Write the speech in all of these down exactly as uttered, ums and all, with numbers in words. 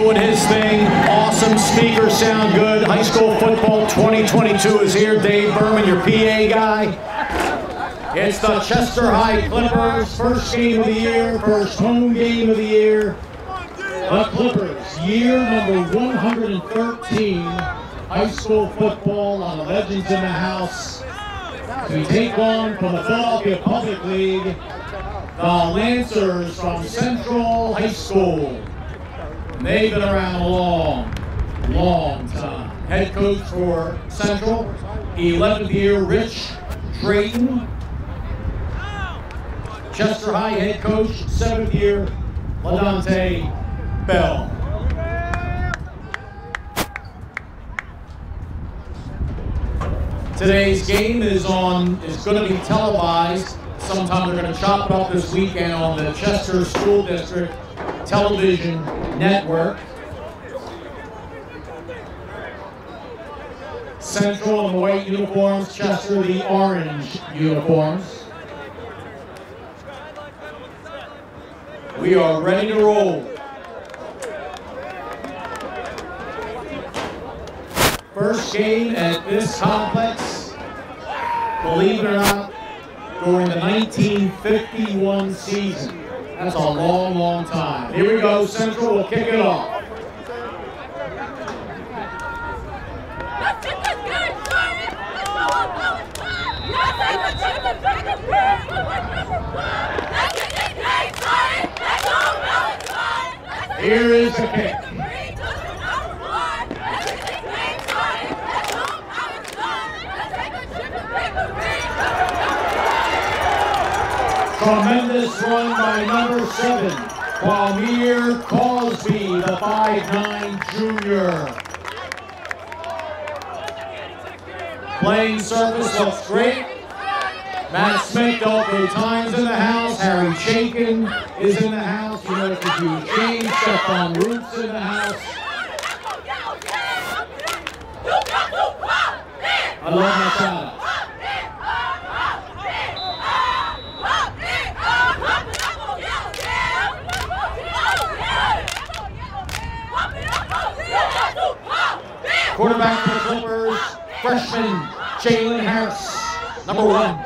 doing his thing. Awesome speakers sound good. High school football twenty twenty-two is here. Dave Berman, your P A guy. It's the Chester High Clippers, first game of the year, first home game of the year. The Clippers, year number one hundred thirteen, high school football on the Legends in the House. To take on from the Philadelphia Public League, the Lancers from Central High School. And they've been around a long, long time. Head coach for Central, eleventh year, Rich Drayton. Chester High head coach, seventh year, LaDante Bell. Today's game is on, is going to be televised. Sometime they're going to chop it up this weekend on the Chester School District Television Network. Central in the white uniforms, Chester the orange uniforms. We are ready to roll. First game at this complex, believe it or not, during the nineteen fifty-one season. That's a long, long time. Here we go, Central will kick it off. Here is the kick. Tremendous run by number seven, Kwamir Cosby, the five nine junior. Playing surface looks great. Matt Smith, Delco Times in the house. Harry Chaikin is in the house. You know, it's a huge game. Stephon Roots in the house. I love my shout. Quarterback for the Clippers, freshman Jalen Harris, number one.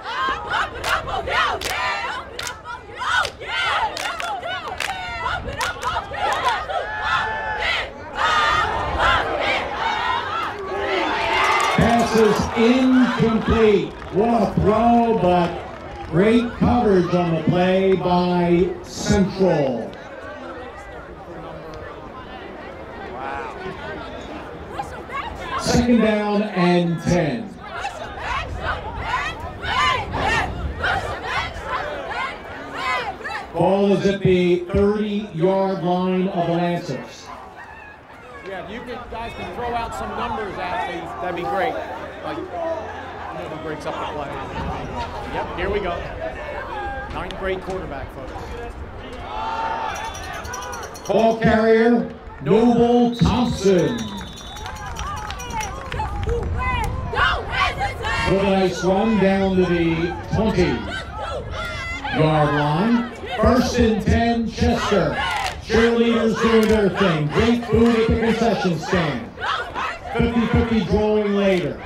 Pass is incomplete. What a throw, but great coverage on the play by Central. Second down and ten. Ball is at the thirty yard line of the Lancers. Yeah, if you could, guys can throw out some numbers at me, that'd be great. Like, you know who breaks up the play. Yep, here we go. Ninth grade quarterback, folks. Ball carrier, Noble Thompson. With a nice run down to the twenty yard line. First and ten, Chester. Cheerleaders doing their thing. Great food at the concession stand. fifty fifty drawing later.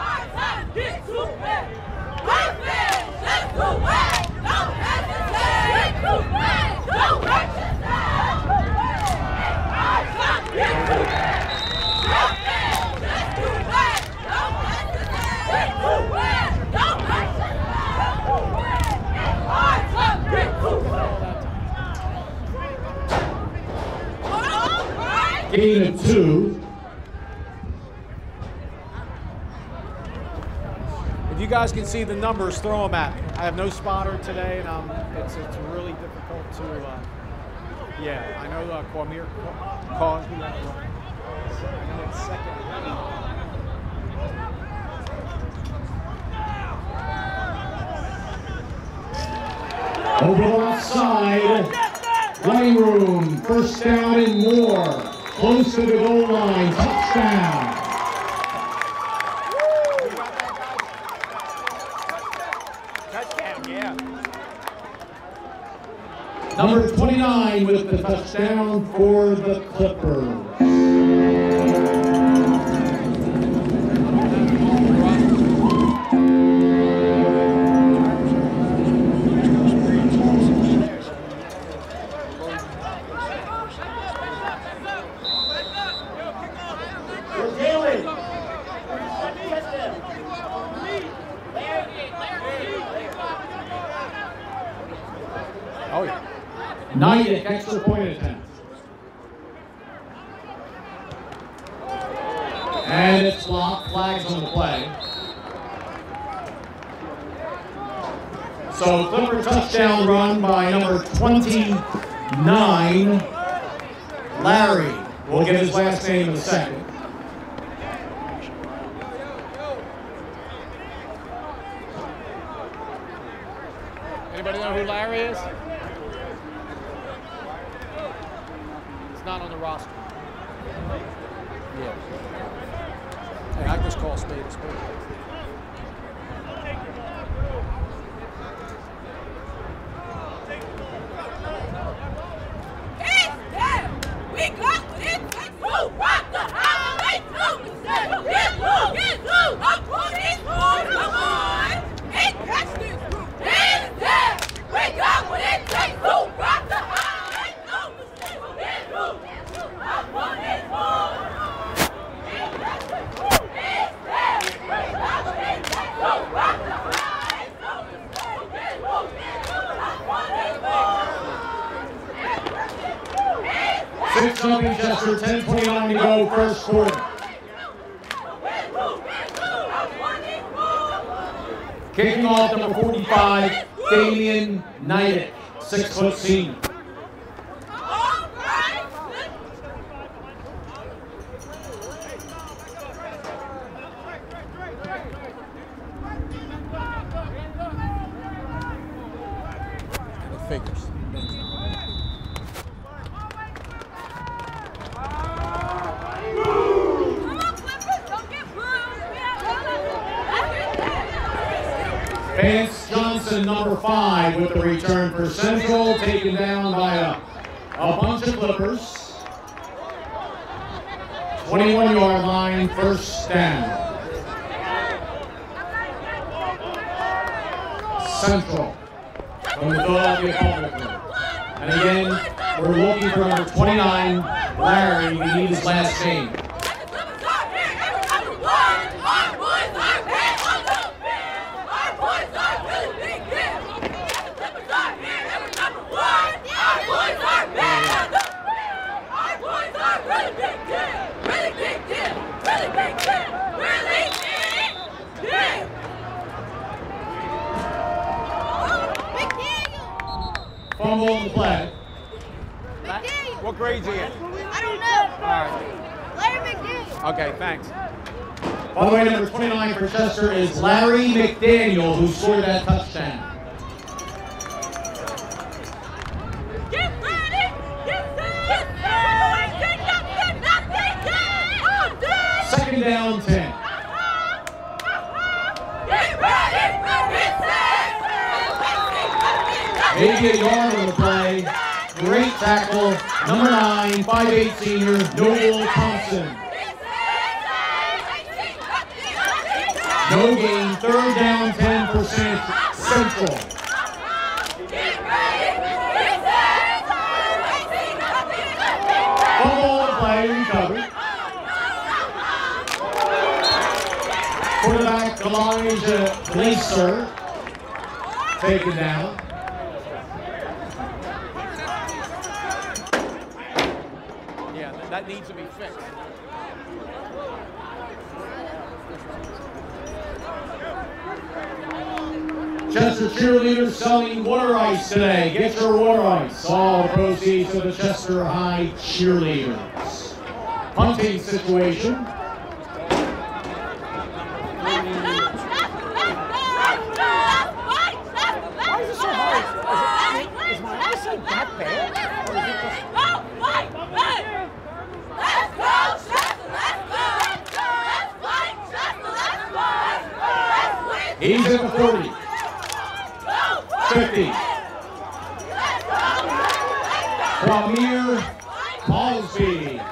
Gain of two. If you guys can see the numbers, throw them at me. I have no spotter today, and um, it's it's really difficult to. Uh, yeah, I know uh, Kwamir Cosby. I know it's second. Over the left side, running room, first down and more. Close to the goal line, touchdown. Number twenty-nine with the touchdown for the Clippers. Oh, yeah. Nyack, extra point attempt. And it's blocked, flags on the play. So Clipper touchdown run by number twenty-nine, Larry. We'll get his last name in a second. Anybody know who Larry is? It's not on the roster. Yeah. Hey, I just call spade a spade. We got it. Who rock the highway through the city? Get loose, get loose. I'm putting on the line. And catch this group. Hands down. We got what it takes to rock the highway through the city. Get loose, get loose. I'm putting on. And catch this group. Hands down. We got what it takes to rock the highway through the city. Get loose, get loose. I'm putting on. Six nothing Chester, ten twenty-nine to go, first quarter. Kicking off number forty-five, Damian Nyack, six foot senior. The figures. Vance Johnson, number five, with the return for Central, taken down by a, a bunch of Clippers. twenty-one yard line, first down. Central from the Philadelphia Public Group. And again, we're looking for number twenty-nine, Larry. We need his last name. Fumble on the play. McDaniel. What grade's he in? I don't know. All right. Larry McDaniel. Okay, thanks. By the way, number twenty-nine for Chester is Larry McDaniel, who scored that touchdown. Get ready. Get set. Get nothing, nothing, nothing. Second down, ten. Get ready. Get set. Maybe a yard on the play. Great tackle. Number nine, five eight senior, Noel Thompson. No gain, third down, ten percent, Central. Fumble on the play, recovered. Quarterback Elijah Glaser, taken down. Yeah, that, that needs to be fixed. Chester cheerleaders selling water ice today. Get your water ice. All proceeds to the Chester High cheerleaders. Punting situation. Why is it so hard? Is my eyesight that bad? Or is it just... Let's go, Chester! Let's go! Let's fight, Chester! Let's fight! Let's win! He's at the forty. fifty. Let's go! Kwamir Cosby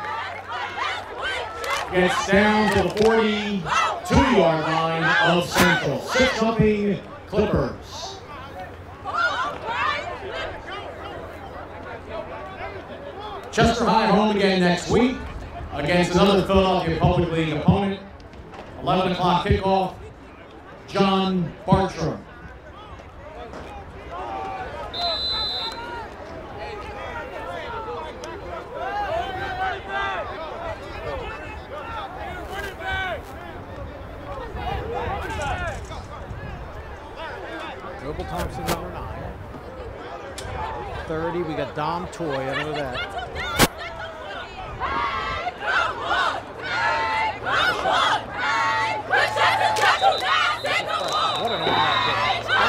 gets down to the forty-two-yard line of Central. six nothing Clippers. Chester High home again next week against another Philadelphia Public League opponent. eleven o'clock kickoff, John Bartram. Noble Thompson, number nine. thirty, we got Dom Toy under that. What an arm that is.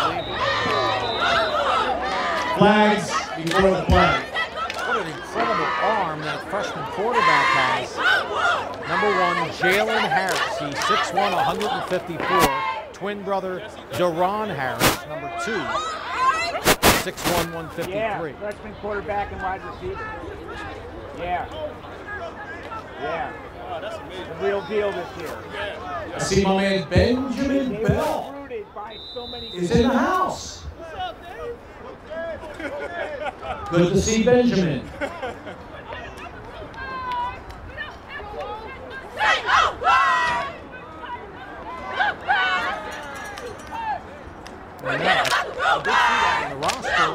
Unbelievable. Flags before the play. What an incredible arm that freshman quarterback has. Number one, Jalen Harris. He's six one, one hundred fifty-four. Twin brother, Deron Harris. Number two, six one, one fifty-three. Yeah, freshman quarterback and wide receiver. Yeah. Yeah. Oh, that's amazing. The real deal this year. I see my man Benjamin They Bell were recruited by so many is in the house. Good to see Benjamin. And now, I did see that in the roster.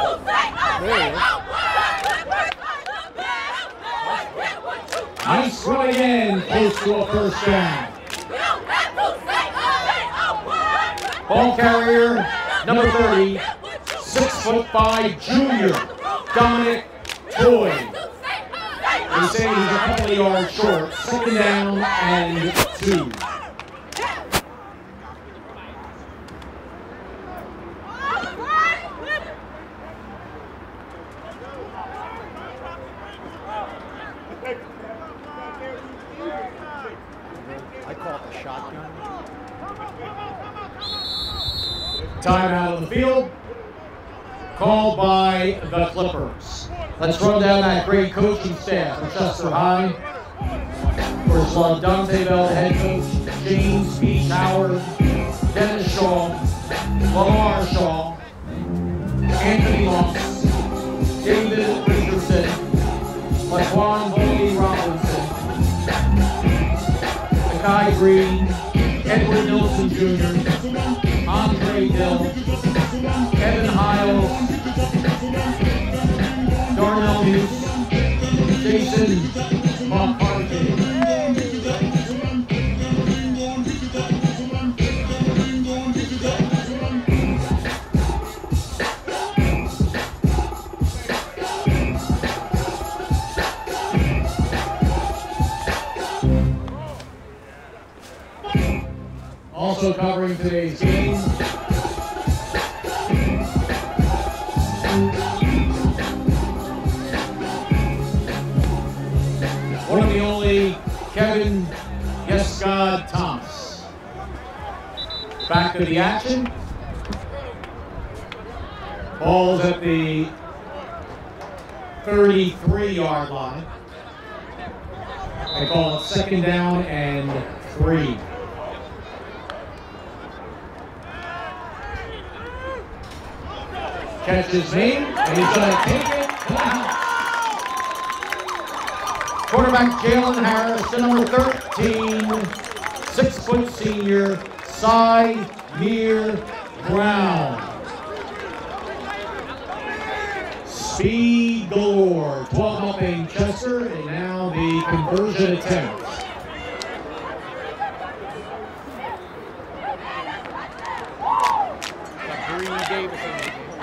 Uh, there he is. Nice run again, close to a first down. Ball carrier, number thirty, six foot five junior, Dominic Toy. They say he's a couple of yards short. Second down and two. I call it the shotgun. Timeout on the field, called by the Clippers. Let's run down that great coaching staff from Chester High. First one, Dante Bell, the head coach, James B. Howard, Dennis Shaw, Lamar Shaw, Anthony Moss, David Richardson, Laquan Volney Robinson, Kai Green, Edward Nilsson Junior, Andre Dill, Kevin Hiles, Darnell Hughes, Jason McCarthy. Also covering today's game, one of the only Kevin Yes God Thomas. Back to the action. Ball's at the thirty-three-yard line. They call it second down and three. Catch his name, and he's going to take it to the house. Quarterback Jalen Harris, to number thirteen, six-foot senior, Cy Meir Brown. Speed galore, twelve nothing Chester, and now the conversion attempt. Green Davison.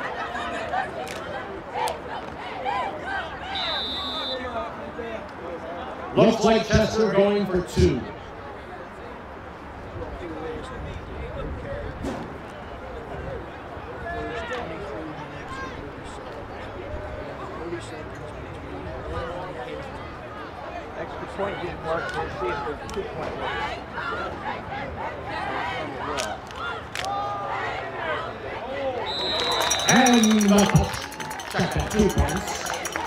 Looks like Chester going for two. Extra point didn't work. Let's see if there's a two point work. And the check at two points.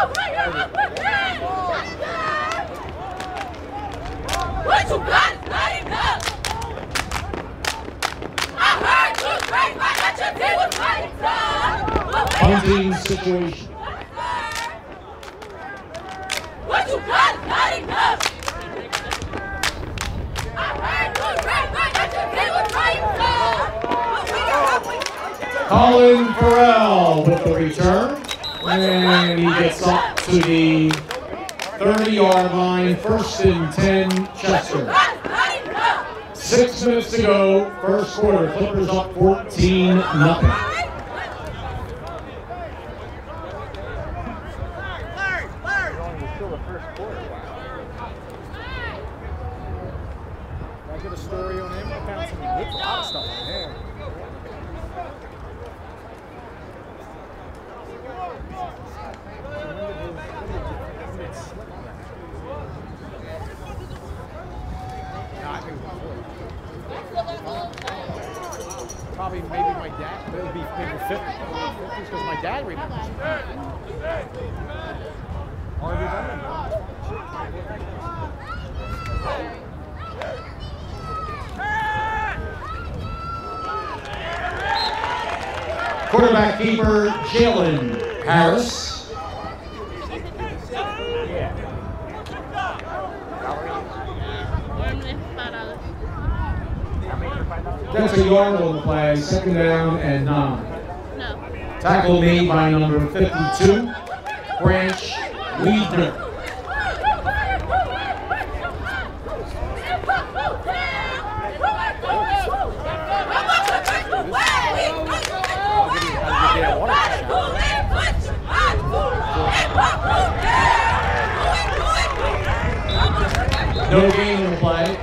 What you got is not enough. I heard you great, but that your team was fighting tough. Punting situation. What you got is not enough. I heard you great, but that your team was fighting tough. Colin Farrell with the return. And he gets up to the thirty-yard line, first and ten, Chester. Six minutes to go, first quarter. Clippers up fourteen nothing. I get a story on him. I found some good, a lot of stuff on him. Probably maybe my dad, maybe maybe fifty, because my dad remembers. Harvey Bowman. Quarterback keeper Jalen Harris. That's a yard on the play, second down and nine. No. Tackle made by number fifty-two, Branch Weidner. No gain on the play.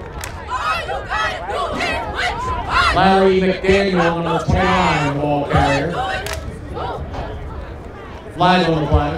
Larry McDaniel, number twenty-nine, ball carrier. Flag on the play.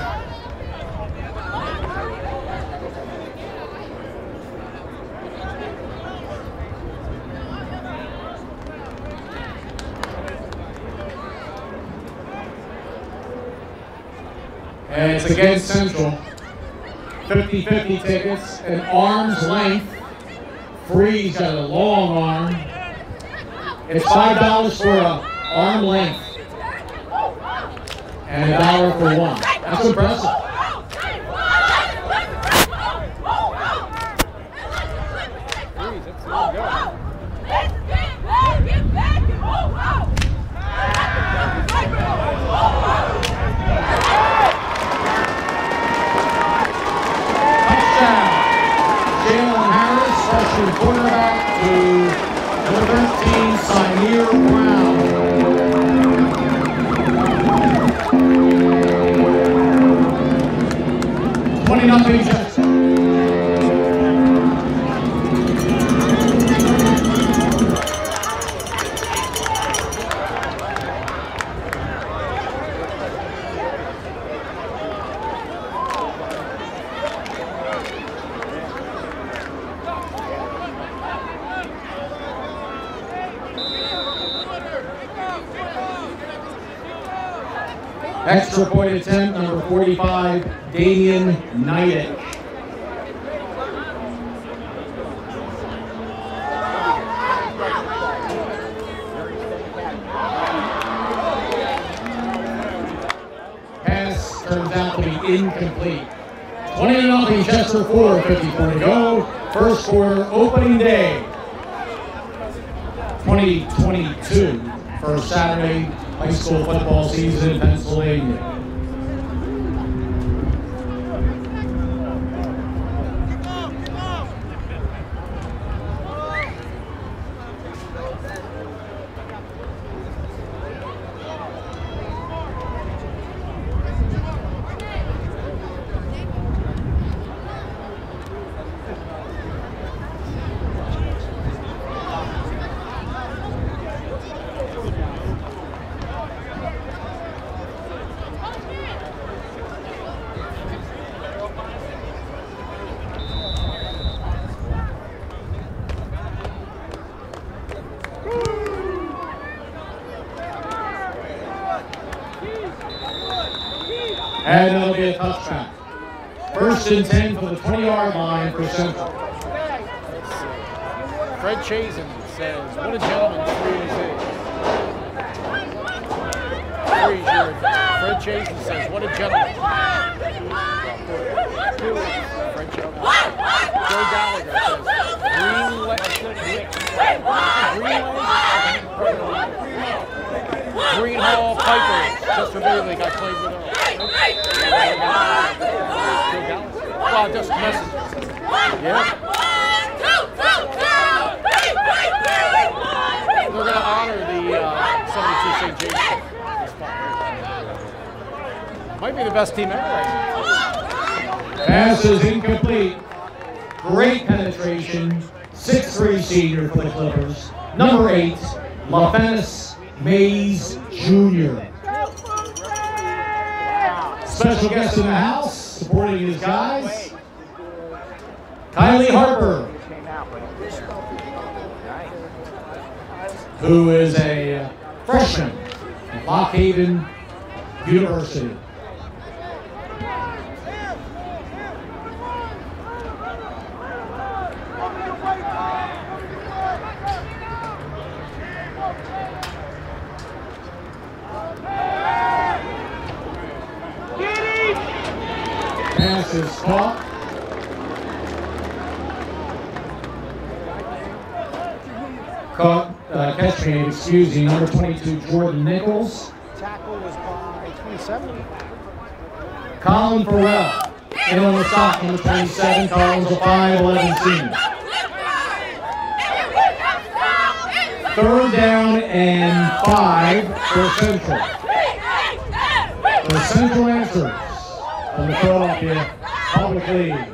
And it's against Central. fifty fifty tickets, an arm's length. Free's got a long arm. It's five dollars for a arm length and a dollar for one. That's impressive. Touchdown. Jalen Harris, freshman quarterback, to number thirteen, Samir Brown. twenty nothing Jets. Extra point attempt, number forty-five, Damian Neidick. Pass turns out to be incomplete. twenty nothing Chester four, fifty-four to go. First quarter, opening day. twenty twenty-two, first Saturday high school football season in Pennsylvania. First and ten for the twenty-yard line for Central. Fred Chazen says, what a gentleman three is. Three is your, Fred Chazen says, what a gentleman. Fred Chazen. Joe Gallagher says, green leg, green Hall Piper, Chester Bay League, I played with them. Well, just messages. Yeah. We're going to honor the uh, seventy-two Saint James team this fall. Might be the best team ever right now. Pass is incomplete. Great penetration. six three senior for the Clippers. Number eight, LaFennis Mays Junior Special guest in the house, supporting his guys, Kylie Harper, who is a freshman at Lock Haven University. Pass is caught. Caught, uh, catch me, excuse me, number twenty-two, Jordan Nichols. Tackle was by twenty-seven. Colin Farrell, in on the stop, number twenty-seven, Collins a five eleven senior. Third down and five for Central. For Central Answers from the Philadelphia Public League.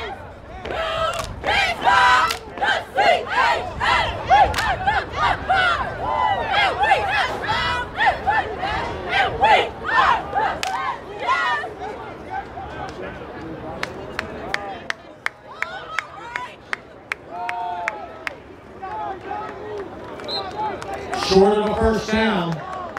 Short of a first down.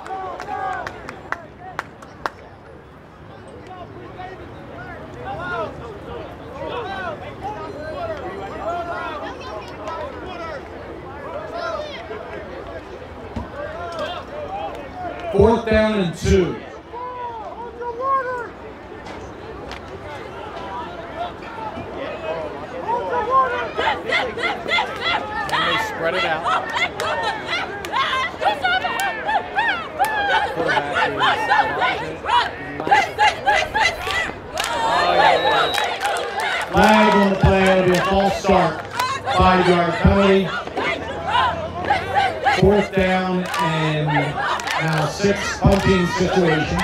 Fourth down and two. And they spread it out. Flag on the play, it'll be a false start. Five-yard penalty. Fourth down and now six punting situation.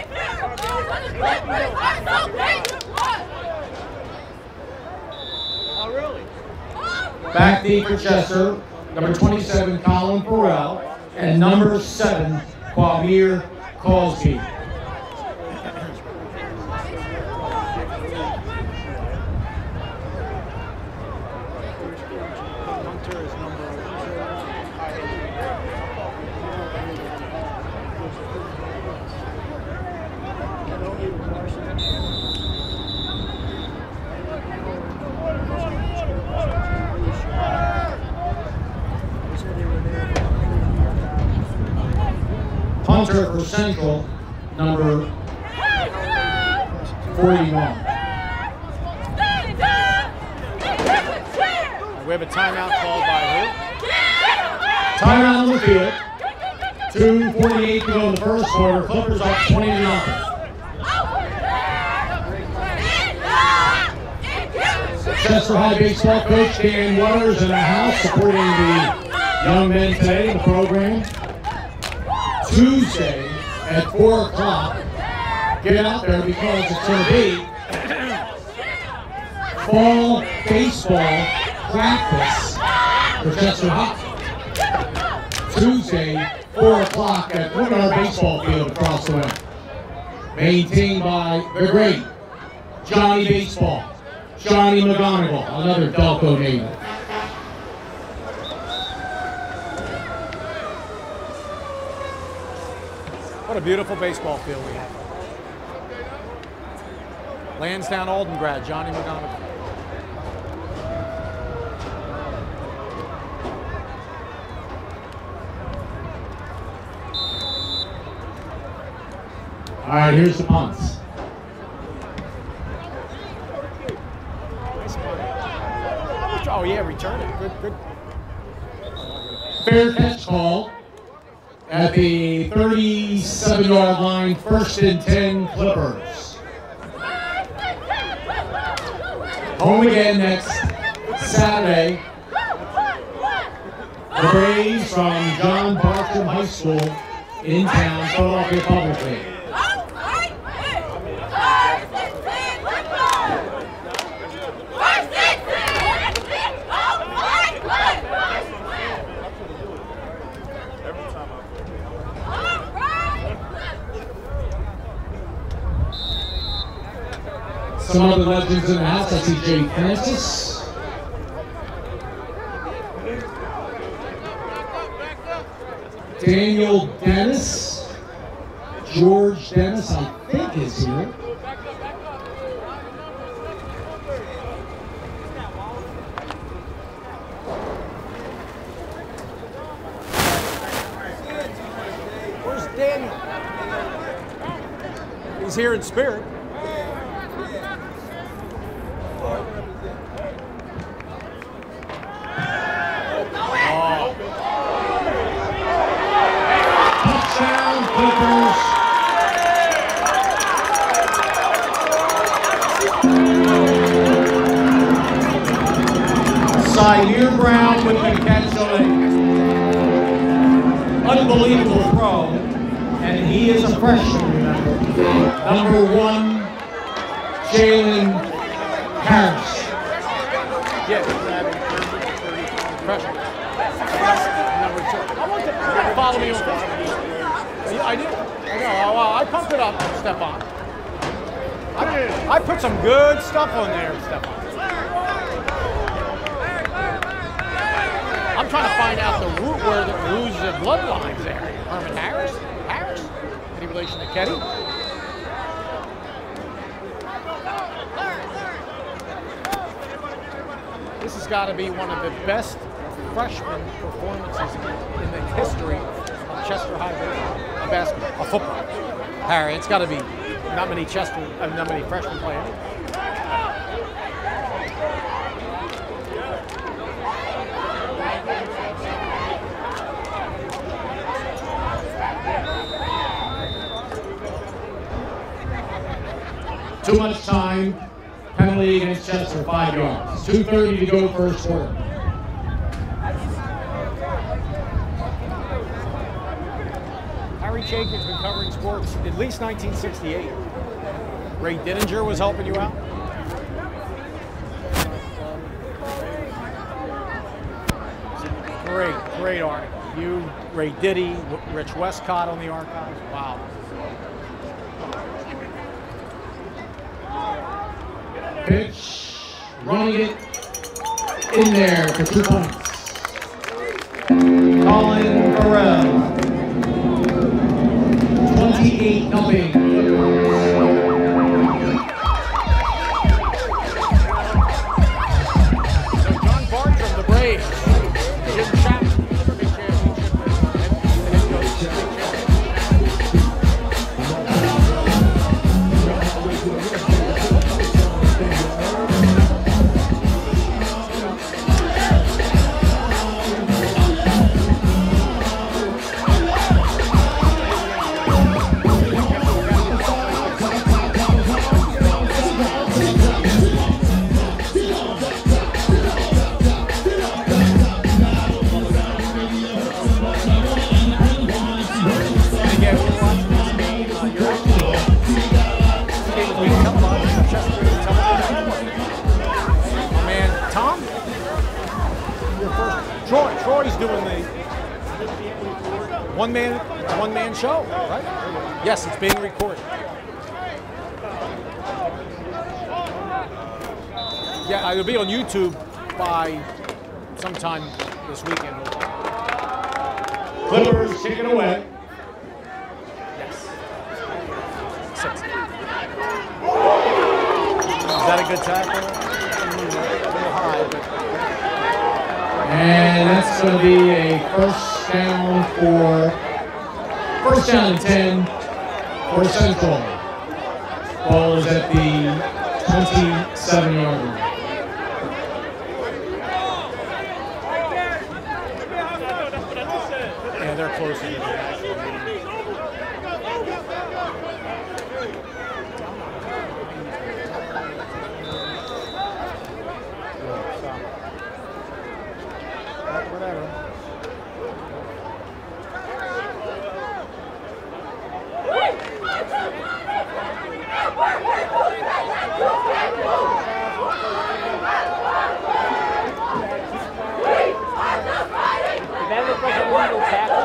Back deep for Chester, number twenty-seven, Colin Farrell, and number seven, Kwamir Kolsky. Hunter is number Hunter for Central, number forty-one. We have a timeout called by who? Timeout on the field. two forty-eight to go in the first quarter. Clippers up twenty to nothing. Chester High baseball coach Dan Waters in the house supporting the young men today in the program. Tuesday at four o'clock. Get out there because it's going to be fall baseball practice for Chester High. Tuesday, four o'clock at Woodard Baseball Field across the way. Maintained by the great Johnny Baseball, Johnny McGonigal, another Delco native. What a beautiful baseball field we have. Lansdowne Alden grad, Johnny McDonald. All right, here's the punts. Nice punt. Oh yeah, return it. Good, good. Fair catch call at the thirty-seven yard line, first and ten Clippers. Home again next Saturday. The Braves from John Bartram High School in town, Philadelphia Public League. Some other legends in the house. I see Jay Francis. Daniel Dennis. George Dennis, I think, is here. Where's Daniel? He's here in spirit. Sydney Brown with the catch on an unbelievable throw, and he is a freshman, remember. Number one, Jalen Harris. Yeah, freshman. Number two. I want to follow me over. I did. I know. Well, I pumped it up, Stephon. I, I put some good stuff on there, Stephon. I'm trying to find out the root where the who's the bloodlines there. Herman Harris? Harris? Any relation to Ketty? This has got to be one of the best freshman performances in the history of Chester High baseball, basketball, of football. Harry, it's got to be not many Chester, uh, not many freshmen play anyway. Too much time, penalty against Chester, five yards. two thirty to go first quarter. Harry Chaikin's been covering sports at least nineteen sixty-eight. Ray Dittinger was helping you out. Great, great article. You, Ray Diddy, Rich Westcott on the archives. Wow. Pitch, running it in there for two points. Colin Farrell. twenty-eight nothing. So John Bartram, the Braves, Jim Chapman, big championship, head coach. Troy's doing the one man one man show, right? Yes, it's being recorded. Yeah, it'll be on YouTube by sometime this weekend. Clippers take it away. Yes. Six. that a good tackle? A little high, but. And that's going to be a first down for, first down and ten for Central. Ball is at the twenty-seven yard line. Yeah, they're closer to the That looks like a legal tackle.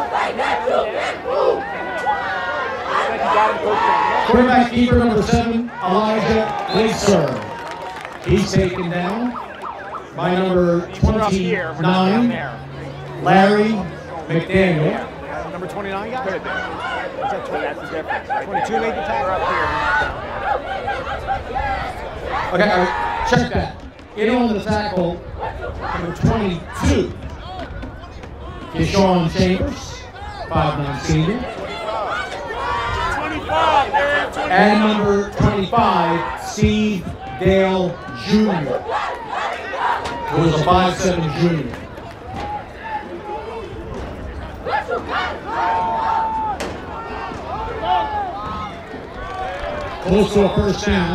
Quarterback keeper number seven, Elijah Lacer. He's taken down by number twenty-nine, Larry McDaniel. Number twenty-nine guy? Could have been. That's the difference. Right twenty-two made the tackle up here. Okay, all right, check that. In on the tackle, number twenty-two, Deshaun Chambers, five nine senior. And number twenty-five, Steve Dale Junior, who is a five seven junior. Close to a first down.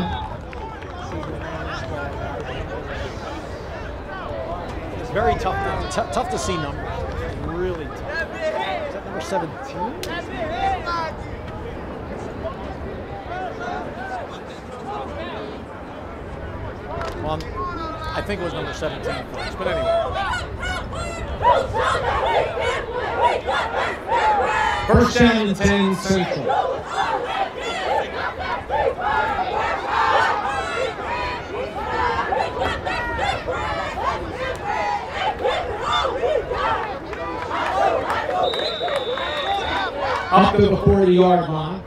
It's very tough, to, t tough to see numbers. Really tough. Is that number seventeen? Well, I think it was number seventeen first, but anyway. First down and ten Central. Up to the forty yard line.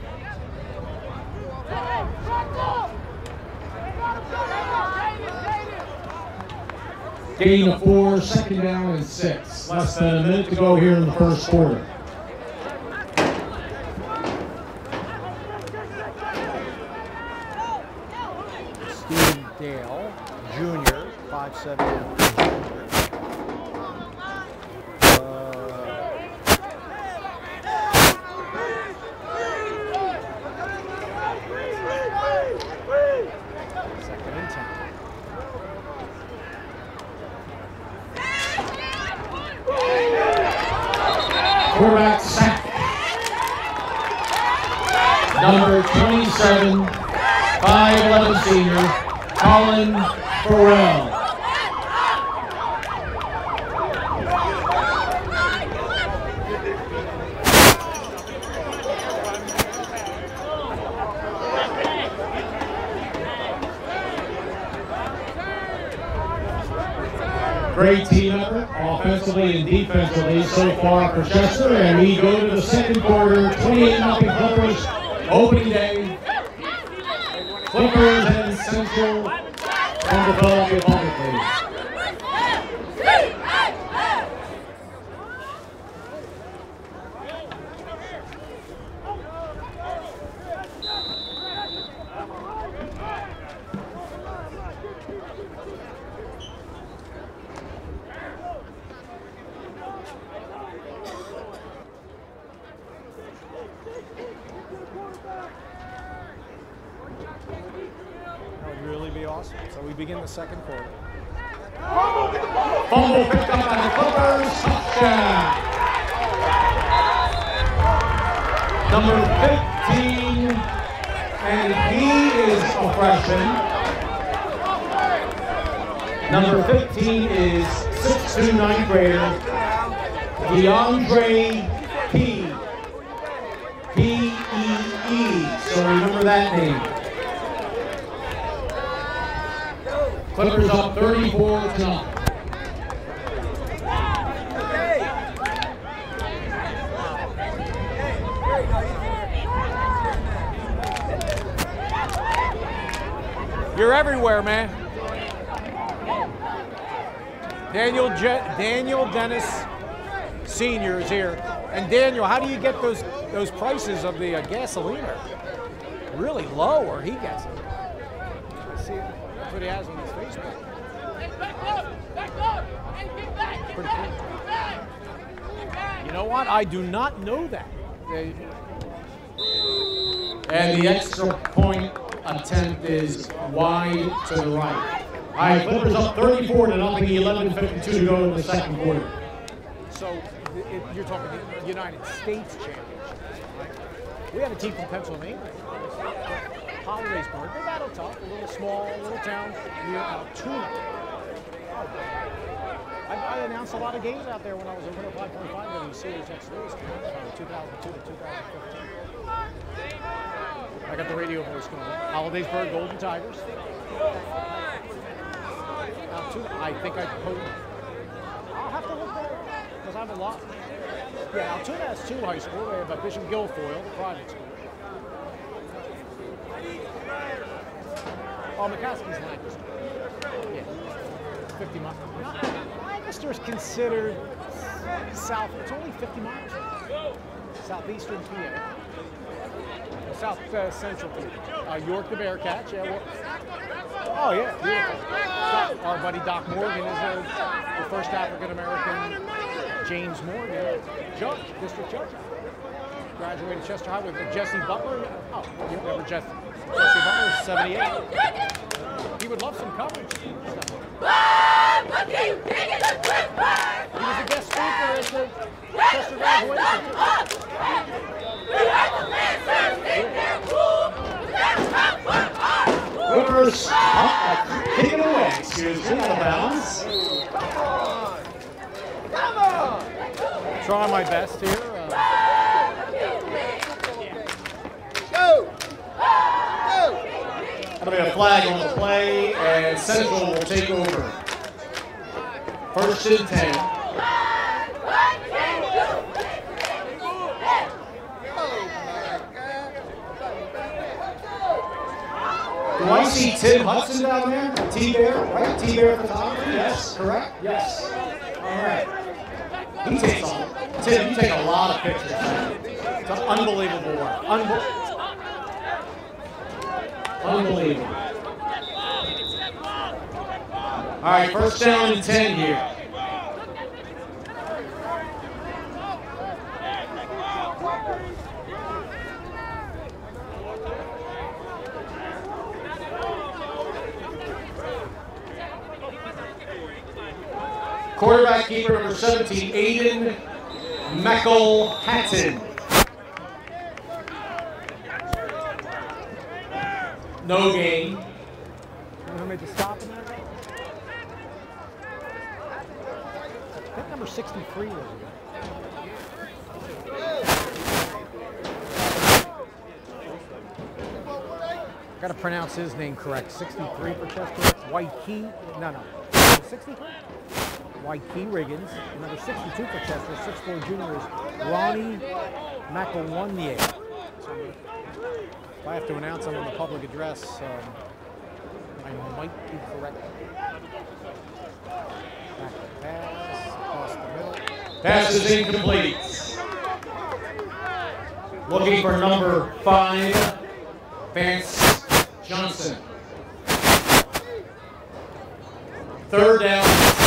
Gain of four, second down and six. Less than a minute to go here in the first quarter. Steve Dale Junior, five seven. Quarterback sack. Number twenty-seven, five eleven senior, Colin Farrell. Great team effort, offensively and defensively so far for Chester, and we go to the second quarter, twenty-eight nothing Clippers, opening day. Clippers and Central from the Philadelphia Public League. That would really be awesome. So we begin the second quarter. Fumble picked up by the Clippers, touchdown. Number fifteen, and he is a freshman. Number fifteen is six two ninth grader, DeAndre P. P E E, so remember that name. Clippers up thirty-four to nothing. You're everywhere, man. Daniel Je Daniel Dennis Senior is here. And Daniel, how do you get those those prices of the uh, gasoline? Really low, or he gets it? I see. That's what he has on his Facebook. Pretty cool. You know what? I do not know that. They, And the extra point attempt is wide to the right. All right, Clippers up thirty-four to nothing, eleven fifty-two to go in the second quarter. so it, you're talking the United States Championship, right? We had a team from Pennsylvania, Hollidaysburg. They're battle tough, a little small, little town near Altoona. I, I announced a lot of games out there when I was over at five point five in the C H X Lewis from two thousand two to two thousand fifteen. I got the radio voice going. Hollidaysburg Golden Tigers. Altoona, I think I posted. I'll have to look there because I have a lot. Yeah, Altoona has two high schools. They have a Bishop Guilfoyle, the private school. Oh, McCaskey's language. Yeah, fifty miles. Lancaster is considered south. It's only fifty miles. Southeastern P A. South uh, Central P A. Uh, York the Bearcats. Yeah. Well, oh yeah. Beautiful. Our buddy Doc Morgan is a, the first African American. James Morgan, judge, district judge. Graduated Chester High with Jesse Butler. Oh, you remember Jesse? Jesse Butler was seventy-eight. He would love some coverage. He was a guest speaker at the Chester graduation. Clippers uh, kicking away. Excuse me, out of bounds. Trying my best here. Uh, Go! Go! That'll be a flag on the play, and Central will take over. First and ten. Do I see Tim Hudson down there? T-Bear, right? T-Bear photography? Yes, correct? Yes. All right. He takes a, Tim, you take a lot of pictures. It's an unbelievable work. Unbe unbelievable. All right, first down and ten here. Quarterback keeper number seventeen, Aiden McElhatton. No gain. You want to make the stop in there? I think number sixty-three was it. Got to pronounce his name correct. sixty-three for Chester. Waikiki. No, no. sixty-three? Waikiki Riggins. Number sixty-two for Chester. six four junior is Ronnie McElwanier. So if I have to announce him on the public address, um, I might be correct. Back to pass, across the middle. Pass is incomplete. Looking for number five, Vance Johnson. Third down.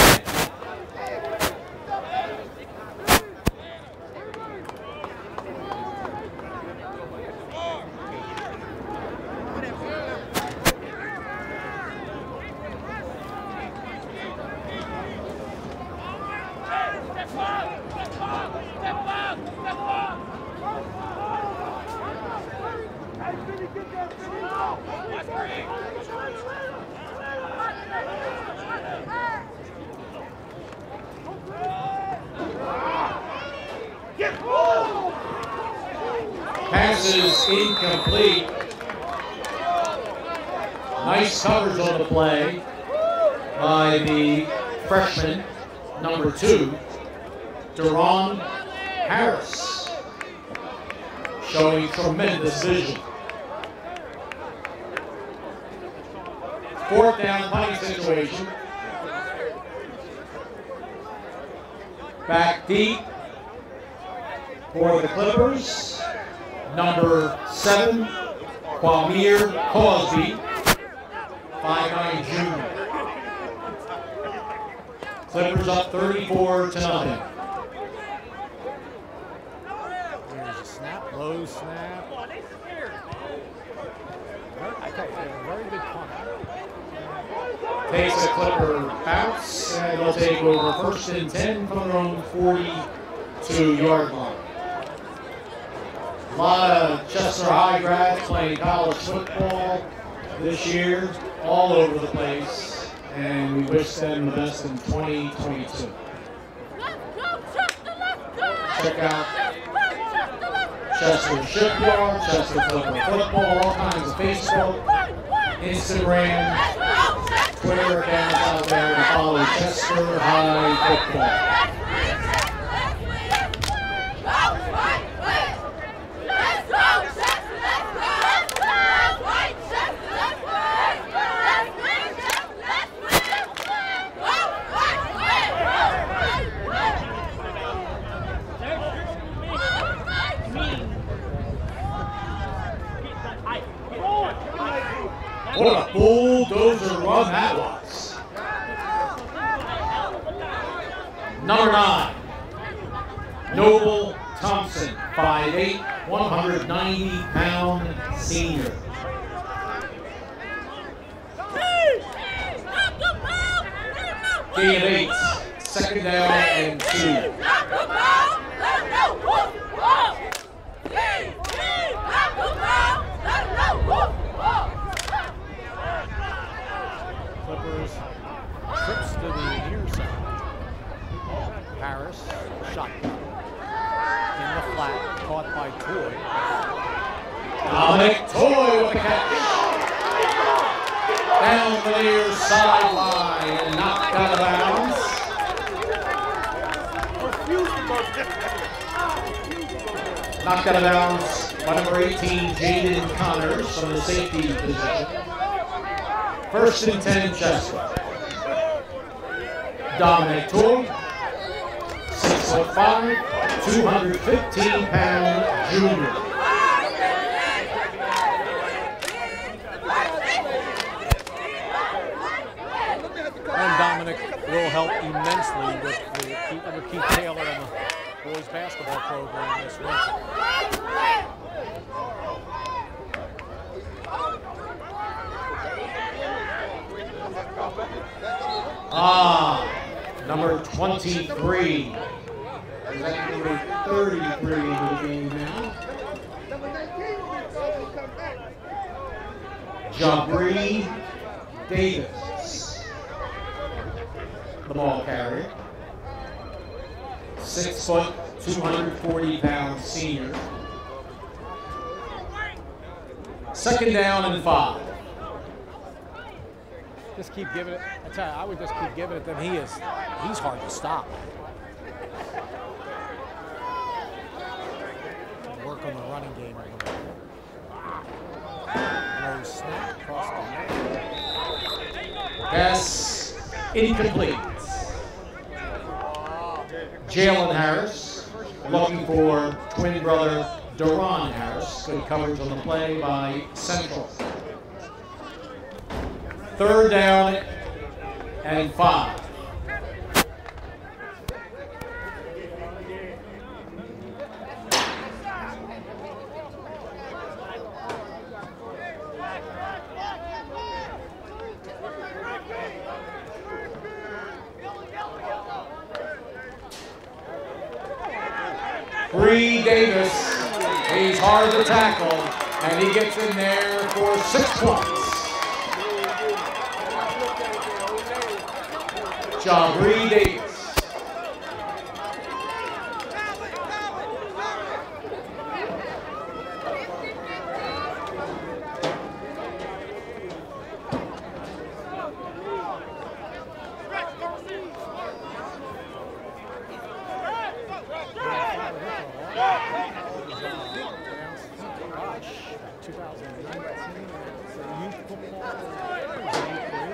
Passes incomplete. Nice coverage on the play by the freshman, number two, Deron Harris, showing tremendous vision. Fourth down punting situation. Back deep for the Clippers. Number seven, Kwamir Cosby, five nine junior. Clippers up thirty-four to nothing. There's a snap, low snap. I tell you, they're a very good punt. Takes a Clipper bounce, and they'll take over first and ten from their own forty-two yard line. A lot of Chester High grads playing college football this year, all over the place, and we wish them the best in twenty twenty-two. Check out Chester Shipyard, Chester Clipper Football, all kinds of Facebook, Instagram, Twitter accounts out there to follow Chester High Football. What a bulldozer run that was. Number nine, Noble Thompson, five eight, one hundred ninety pound senior. Gain of eight, second down and two. Clippers trips to the near side. Harris, shotgun. In the flat, caught by Toy. Dominic Toy with the catch. Down the near sideline and knocked out of bounds. Knocked out of bounds by number eighteen, Jaden Connors from the safety position. First and ten, Chester. Dominic Toy, six foot five, two hundred fifteen pound junior. And Dominic will help immensely with the Keith, under Keith Taylor and the boys basketball program this winter. Ah, number twenty-three. Is that number thirty-three into the game now? Jabri Davis, the ball carrier. Six foot, two hundred forty pound senior. Second down and five. Just keep giving it. I tell you, I would just keep giving it to him. He is, he's hard to stop. Work on the running game a little bit. No snap across the middle. Pass incomplete. Jalen Harris looking for twin brother Duron Harris. Good coverage on the play by Central. Third down and five. Bree Davis, he's hard to tackle, and he gets in there for six points. Jabri Davis. two thousand nineteen, youth football.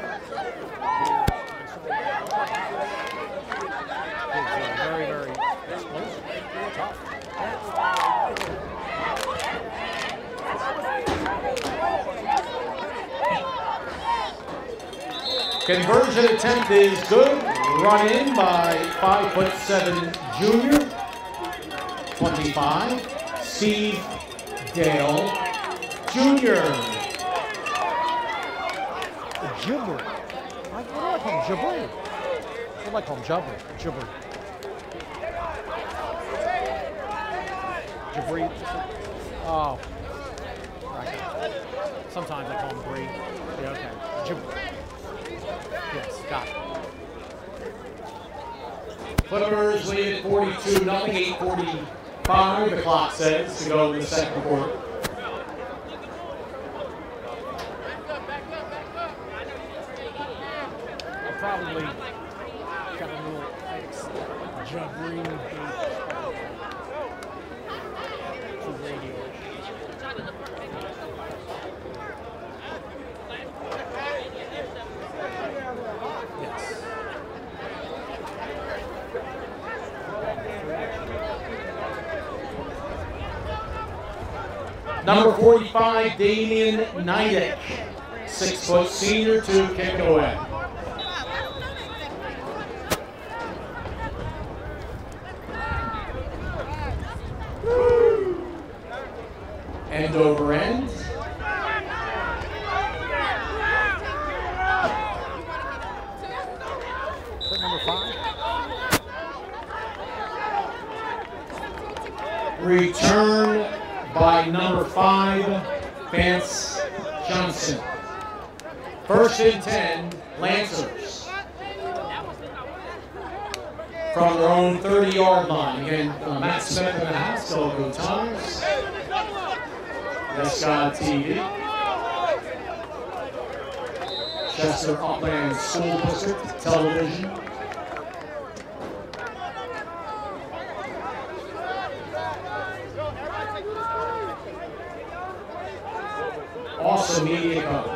Conversion attempt is good. Run in by five foot seven junior. twenty-five. Steve Dale Junior Jibber. What do I call him? Jibber. What do I call him? Jibber. Jibber. Jabri. Oh. Right. Sometimes I call him Bree. Yeah, okay. Jibber. Yes, got it. Clippers lead at forty-two nothing, eight forty-five, the clock says, to go in the second quarter. I probably got a little Jabri to radio. Yes. Number forty-five, Damian Nidek, six foot senior to kick it away. End over end. Is that number five? Return by number five, Vance Johnson. First and ten, Lancers. From their own thirty yard line. Again, uh, Matt Smith in the house, go go Tigers. Yes, God T V. Chester Upland School District Television. Also media coverage.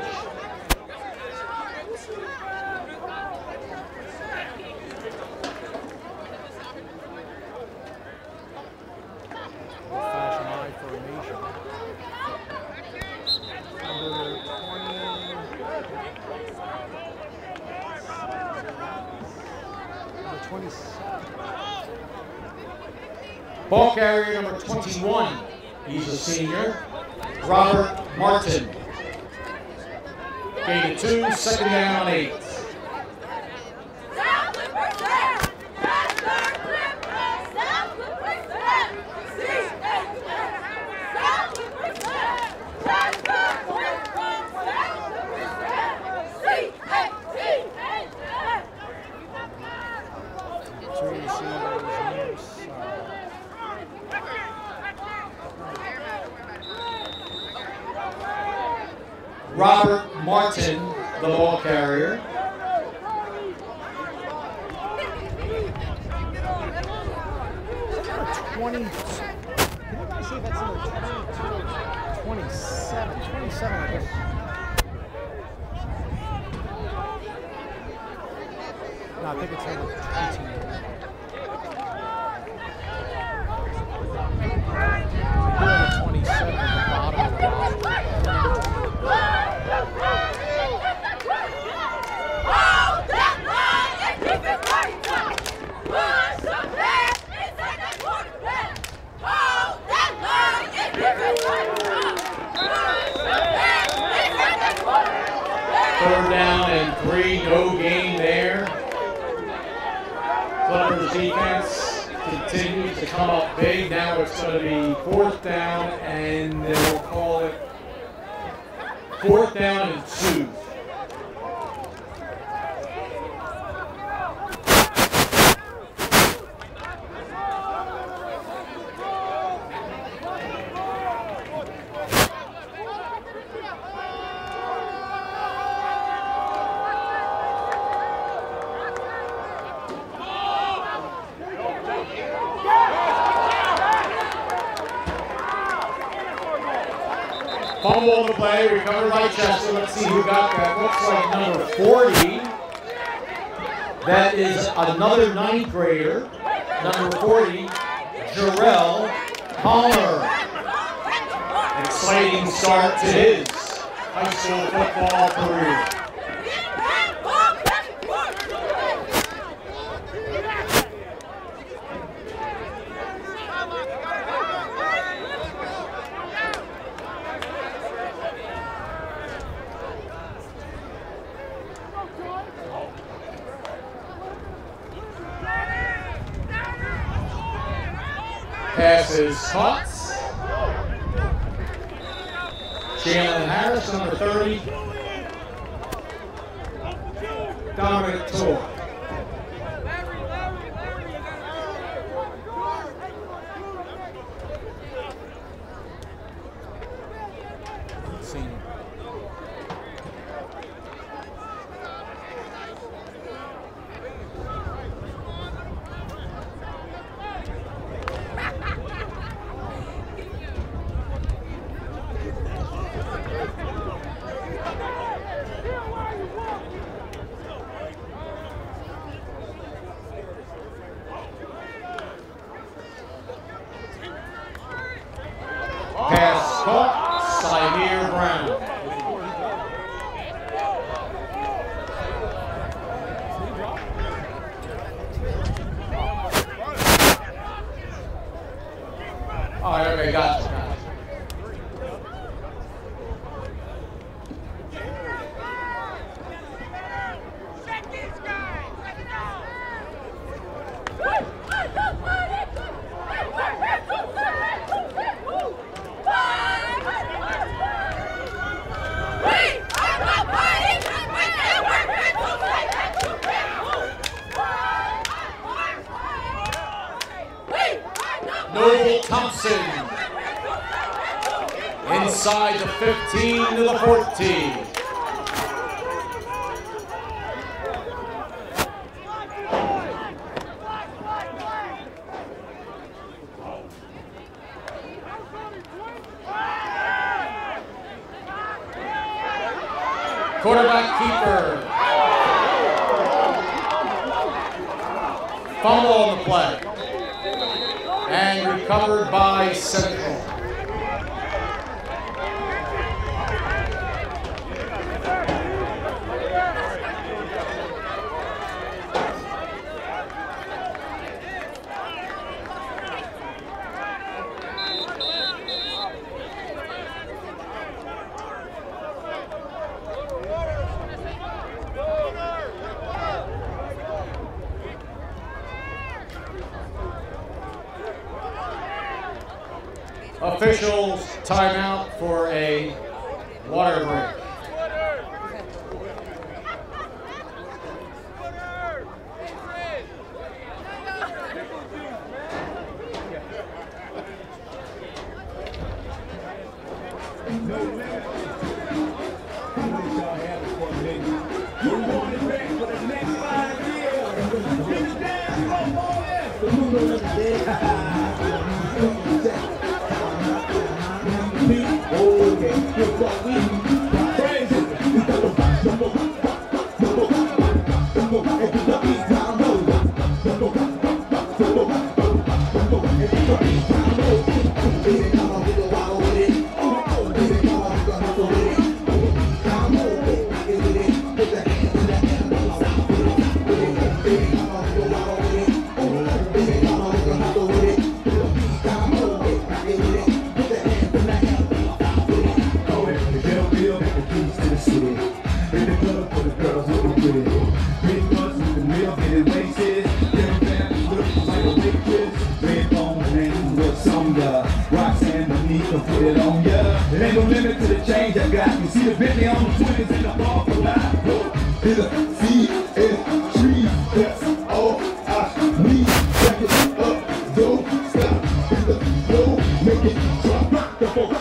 Fashion eye formation. Number twenty. Number twenty-seven. Ball carrier number twenty-one. He's a senior. Robert Martin. Gain of two, second down, eight. Two receivers, near side. Robert Martin, the ball carrier. twenty. Can you guys see if that's number twenty-two? twenty-seven. twenty-seven, I guess. No, I think it's number eighteen. Number twenty-seven at the bottom of the roster. Hold that line and keep it right up. Push the pass inside that quarterback. Hold that line and keep it right up. Push the pass inside that quarterback. Third down and three, no gain there. Clippers defense continues to come up big. Now it's going to be fourth down, and they'll call it fourth down and two. Fumble on the play, recovered by Chester. Let's see who got that. Looks like number forty. That is another ninth grader. Number forty, Jarrell Palmer. An exciting start to his high school football career. Pass is caught. Jalen Harris, number thirty. Dominic Tour. Senior. Pass caught. Symir Brown. Oh, okay, gotcha. gotcha. Noble Thompson. Inside the fifteen to the fourteen. Quarterback keeper. Fumble on the play. And recovered by Central. Officials timeout for a water break. Put it on ya. There ain't no limit to the change I got. You see the Bentley on the twenties and the ball for life. It's a C S tree. That's all I need. Back it up, don't stop. It's the flow, make it drop, rock the boat.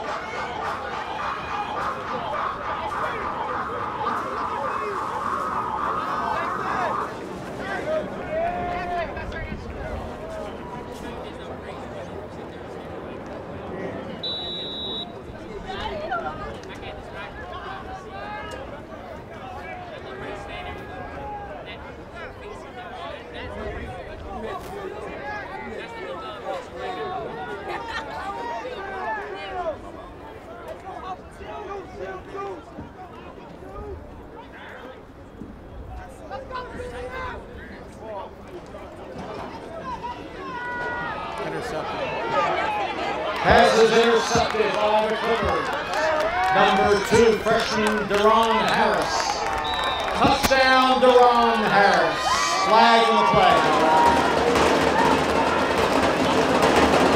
Pass is intercepted by the Clippers. Number two, freshman Deron Harris. Touchdown, Deron Harris. Flag on the play.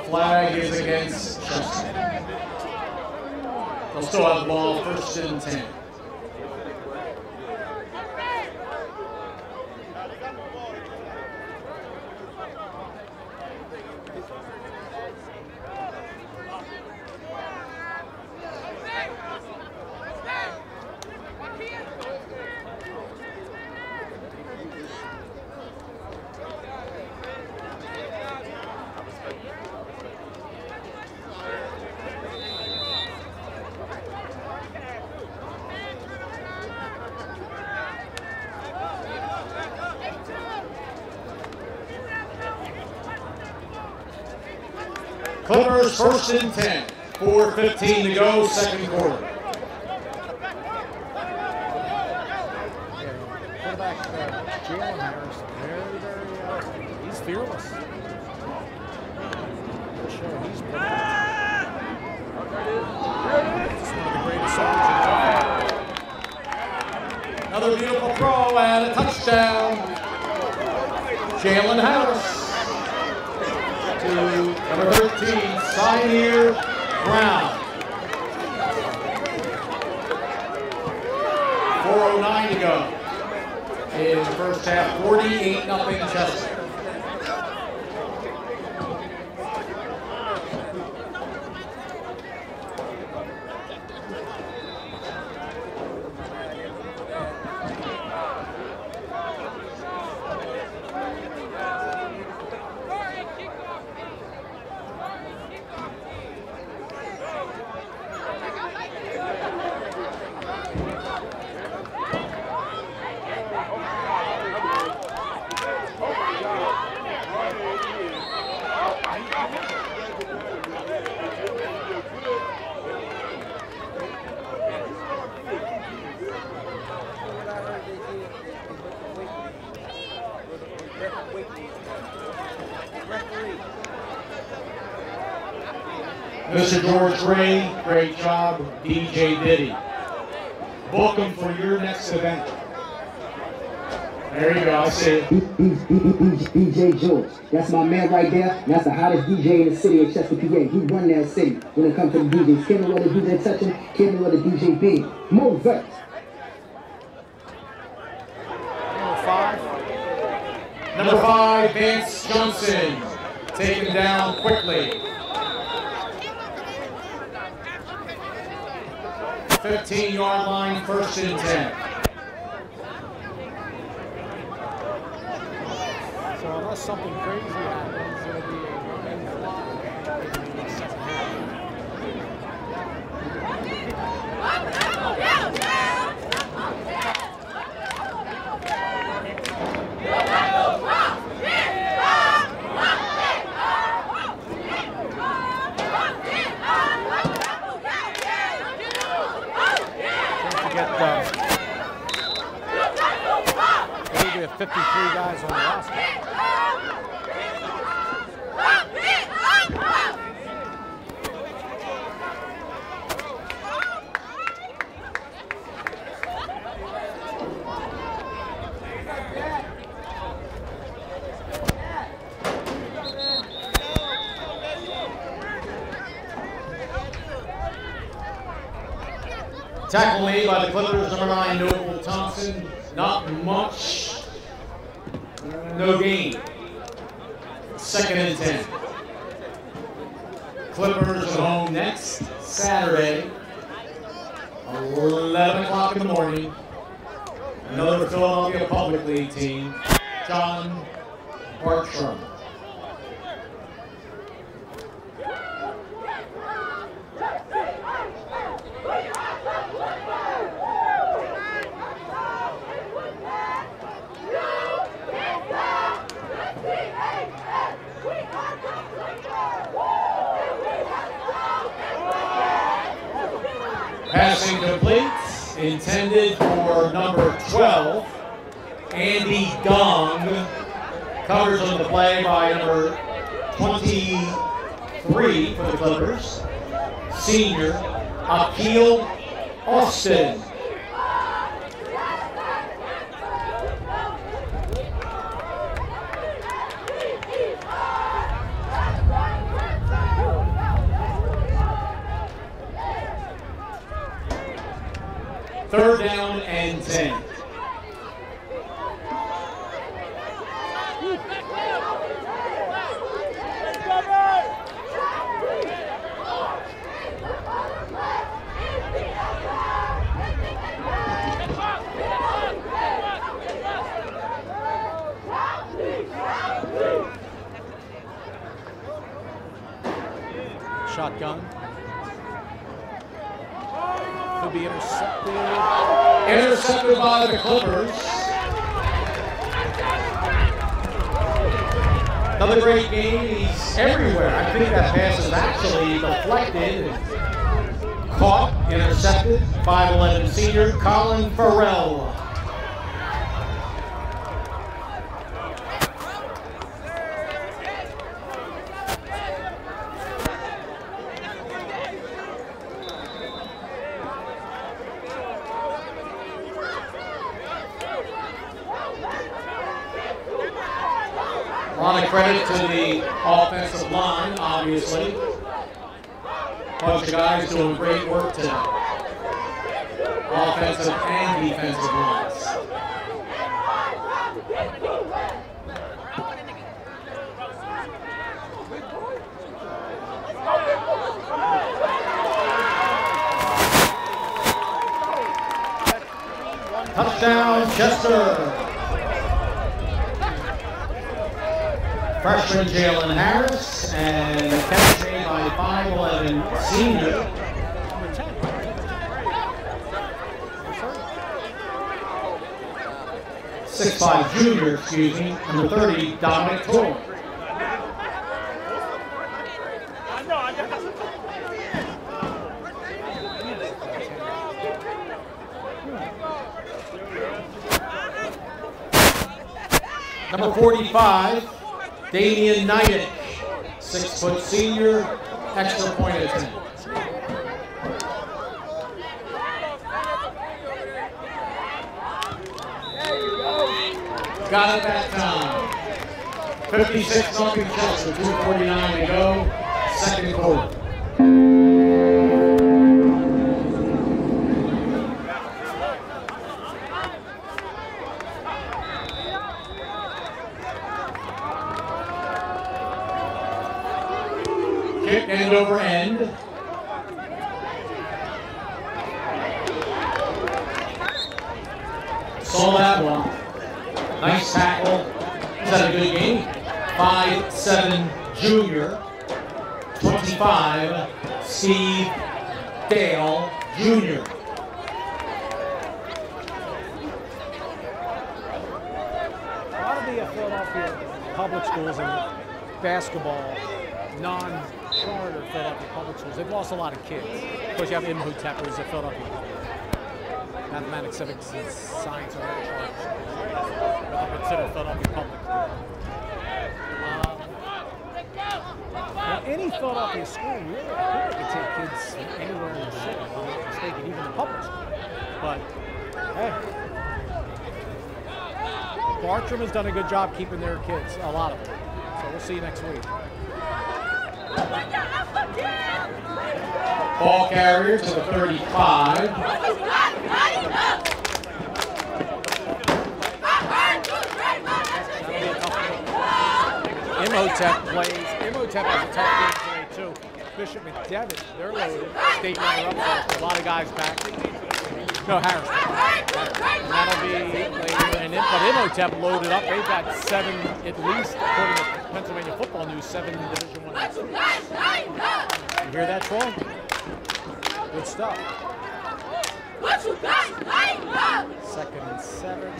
Flag is against Chester. They'll still have the ball, first and ten. Clippers first and ten. four fifteen to go, second quarter. Quarterback uh, Jalen Harris, very, very, uh, he's fearless. Sure, he's pretty He's one of the greatest soldiers in the Another beautiful throw and a touchdown. Jalen Harris. To number thirteen, Syneer Brown. four oh nine to go in the first half, forty-eight nothing Chester. Mister George Ray, great job. D J Diddy. Book him for your next event. There you go, I see it. D J George, that's my man right there. That's the hottest D J in the city of Chester, P A. He run that city when it comes to the D Js. Can't know what the D J touching, can't know what the D J being. Move it. Number five. Number five, Vance Johnson, taken down quickly. fifteen yard line, first and ten. So unless something crazy happens, it'll be a running fly in the second we have fifty-three guys on the roster. Tackle made by the Clippers, number nine, Noble Thompson. Not much. No gain. Second and ten. Clippers at home next Saturday, eleven o'clock in the morning. Another Philadelphia Public League team, John Bartram. Passing complete, intended for number twelve, Andy Gong. Covers on the play by number twenty-three for the Clippers, senior Akil Austin. ten. Shotgun. Could be intercepted. Intercepted by the Clippers. Another great game. He's everywhere. I think that pass is actually deflected. Caught, intercepted. five eleven senior Colin Farrell. A lot of credit to the offensive line, obviously. A bunch of guys doing great work today. Offensive and defensive lines. Touchdown, Chester. Freshman Jalen Harris and catch made by five eleven senior. six five junior, excuse me, number thirty, Dominic Toll. Number forty-five, Damian Knightick, six foot senior, extra point attempt. Got it that time. fifty-six nothing Chester, two forty-nine to go, second quarter. Kick end over end. Saw that one. Nice tackle. He's had a good game. five seven junior. twenty-five, Steve Dale Junior A lot of the Philadelphia public schools and basketball, non-charter Philadelphia public schools, they've lost a lot of kids. Of course, you have Imhotep, who's a Philadelphia public. Mathematics, civics, and science are all charter schools, but they're considered Philadelphia public. Um, now, any Philadelphia school, really, I think they can take kids anywhere in the city, if I'm not mistaken, even the public school. But, hey. Bartram has done a good job keeping their kids, a lot of them. So we'll see you next week. Ball carrier to the thirty-five. Imhotep plays. Imhotep has a tough game today too. Bishop McDevitt, they're loaded. State runner up, so a lot of guys back. No, Harris. And that'll be later. And but Imhotep loaded up. They've got seven, at least, according to Pennsylvania Football News, seven Division One athletes. You hear that, Troll? Good stuff. Second and seven.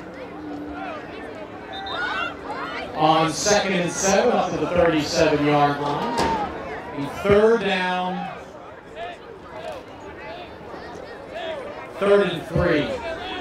On second and seven, up to the thirty-seven yard line. A third down. Third and three.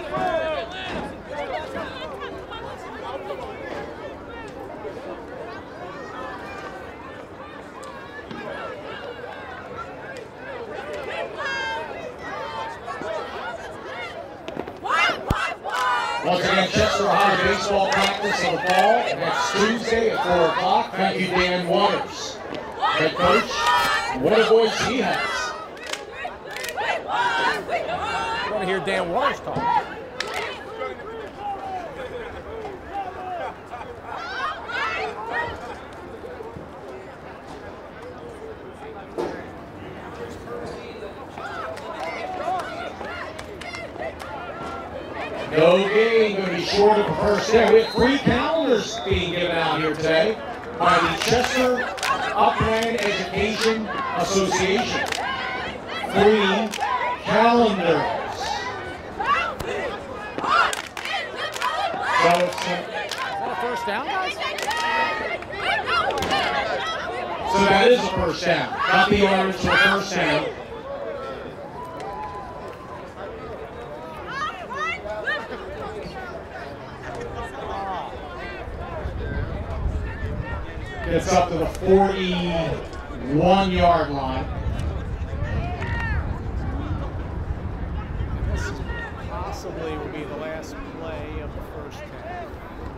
Once again, Chester High baseball practice on the ball next Tuesday at four o'clock. Thank you, Dan Waters, head coach. What a voice he has. I want to hear Dan Waters talk. No gain, going to be short of the first down. We have three calendars being given out here today by the Chester Upland Education Association. Three calendars. So it's, uh, Is that a first down, guys? so that is a first down. Got the yards for a first down. Gets up to the forty-one yard line. This possibly will be the last play of the first half.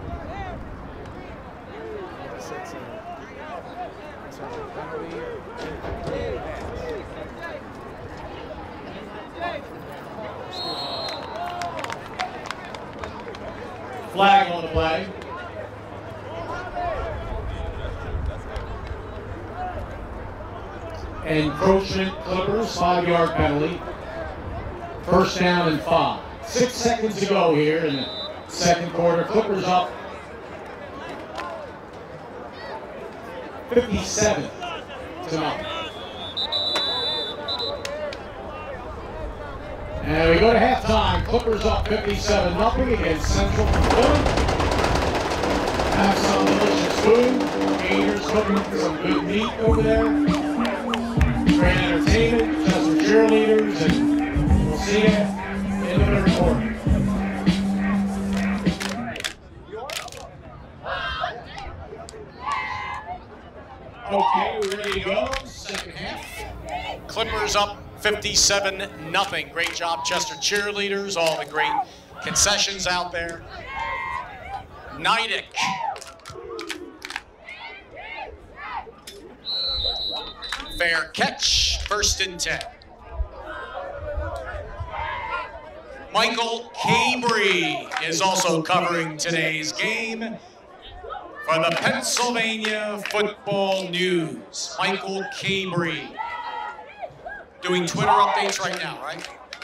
I guess it's a, it's a penalty or incomplete pass. Flag on the play. Encroachment Clippers, five-yard penalty. First down and five. Six seconds to go here in the second quarter. Clippers up fifty-seven to nothing. And we go to halftime. Clippers up fifty-seven nothing against Central Florida. Have some delicious food. Gators cooking some good meat over there. Great entertainment, Chester cheerleaders, and we'll see you in the recording. Okay, we're ready to go. Second half. Clippers up fifty-seven nothing. Great job, Chester cheerleaders. All the great concessions out there. Neidick. Fair catch, first and ten. Michael Cabrey is also covering today's game for the Pennsylvania Football News. Michael Cabrey doing Twitter updates right now, right?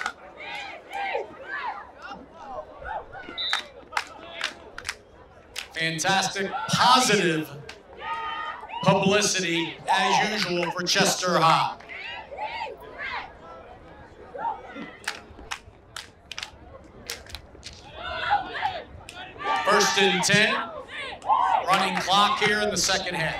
Fantastic, positive publicity, as usual, for Chester High. First and ten, running clock here in the second half.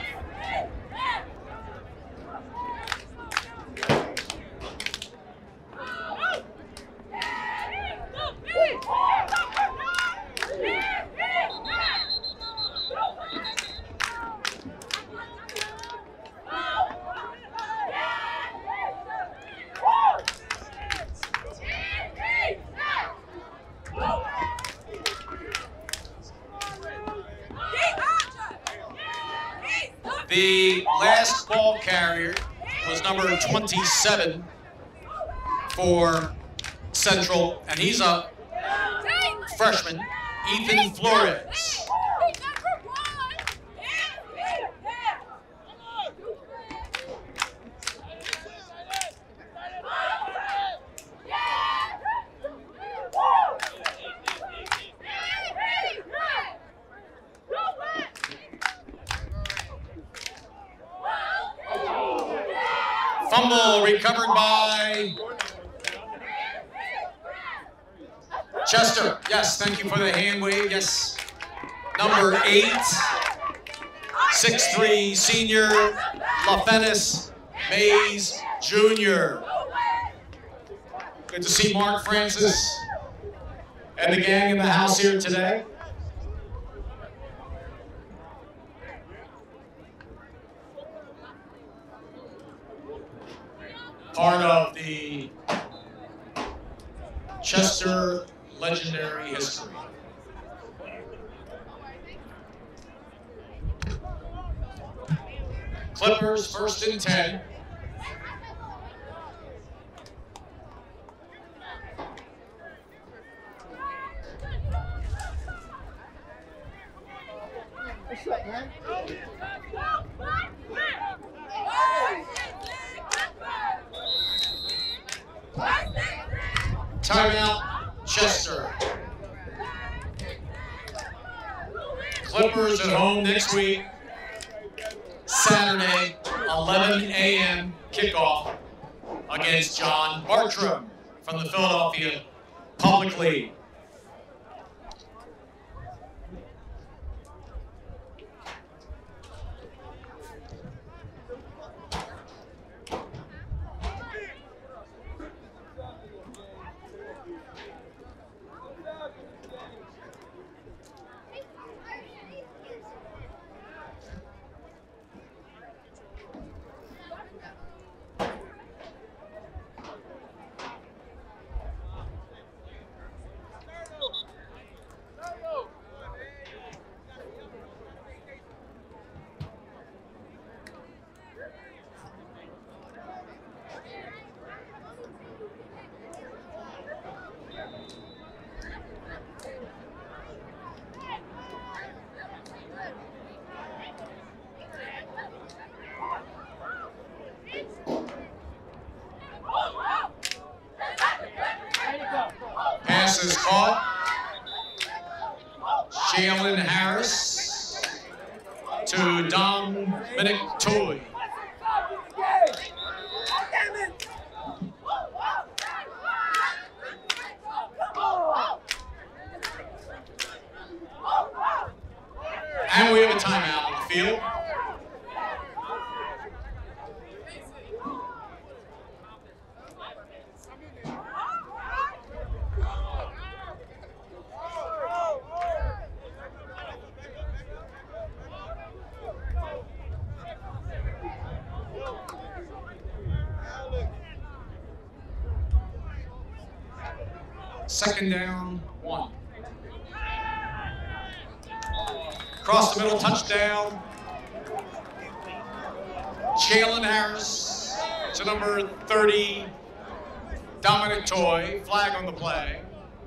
The last ball carrier was number twenty-seven for Central, and he's a freshman, Ethan Flores. Fumble recovered by Chester. Yes, thank you for the hand wave. Yes. Number eight, six three senior, LaFennis Mays Junior Good to see Mark Francis and the gang in the house here today. Part of the Chester legendary history. Clippers first and ten. What's up, man? Timeout, Chester. Clippers at home next week, Saturday, eleven A M kickoff against John Bartram from the Philadelphia Public League. Pass is caught. Jalen Harris to Dominic Toy. And we have a timeout on the field. Second down, one. Across the middle, touchdown. Jalen Harris to number thirty, Dominic Toy. Flag on the play.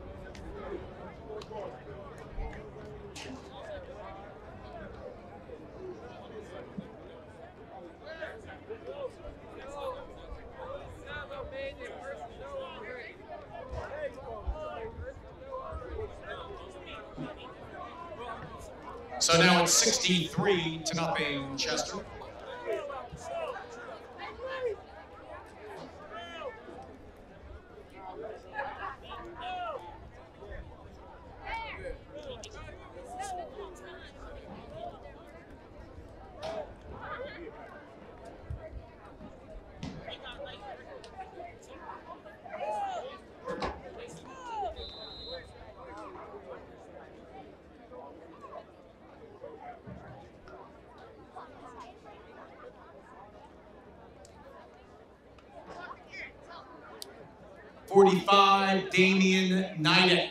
So now it's sixty-three to nothing, Chester. forty-five, Damian Nidek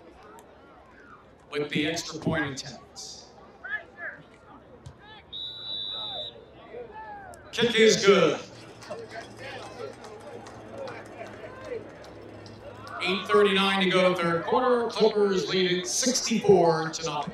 with the extra point attempt. Kick is good. eight thirty-nine to go, third quarter. Clippers lead it sixty-four to nothing.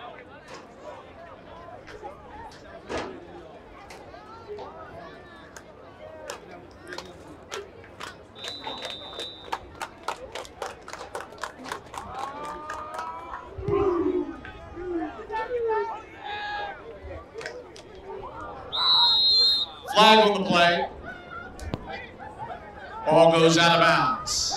Flag on the play. Ball goes out of bounds.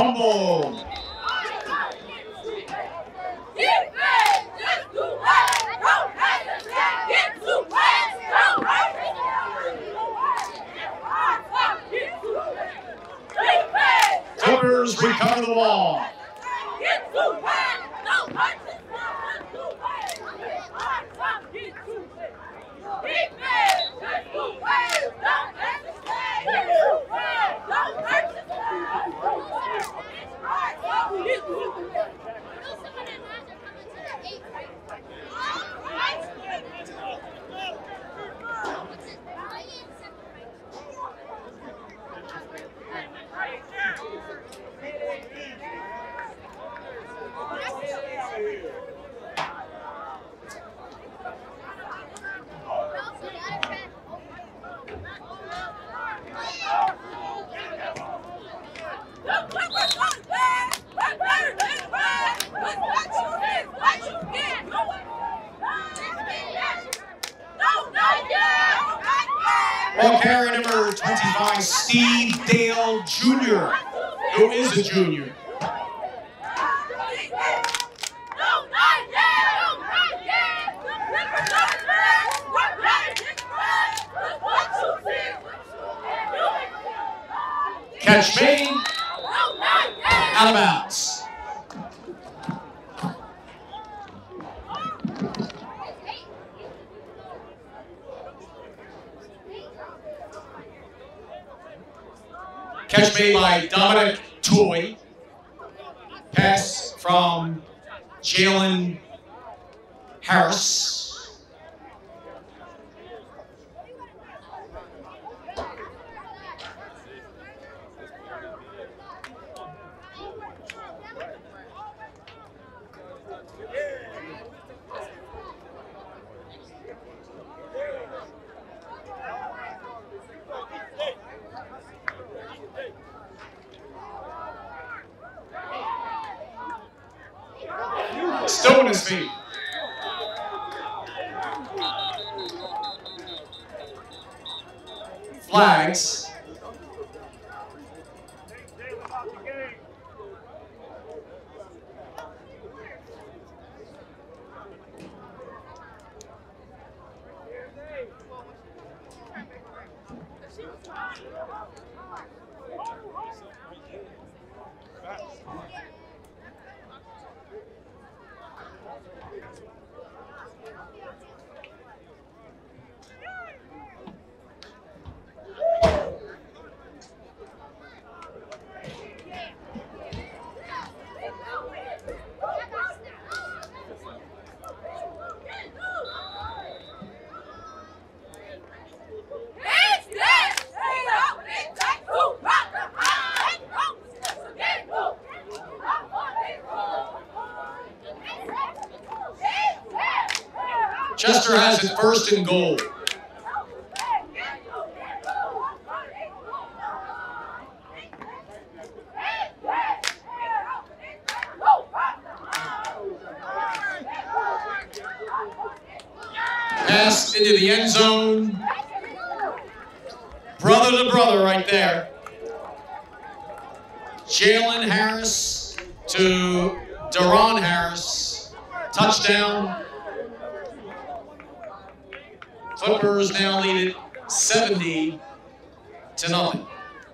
Fumble. cover the wall. Get too high. No, hurt this one. Too high. Get too high. Big man. Get too high. Don't let it stay. Get too high. Don't hurt this one. It's hard. Get too high. Ball carrier number twenty-five, Steve Dale Junior, who is a junior. Catch made, out of bounds. Catch made by Dominic Toy. Pass from Jalen Harris. Still on his feet. Flags. Chester has it first and goal. Pass into the end zone. Brother to brother right there. Jalen Harris to Deron Harris. Touchdown. Clippers now lead it seventy to nothing.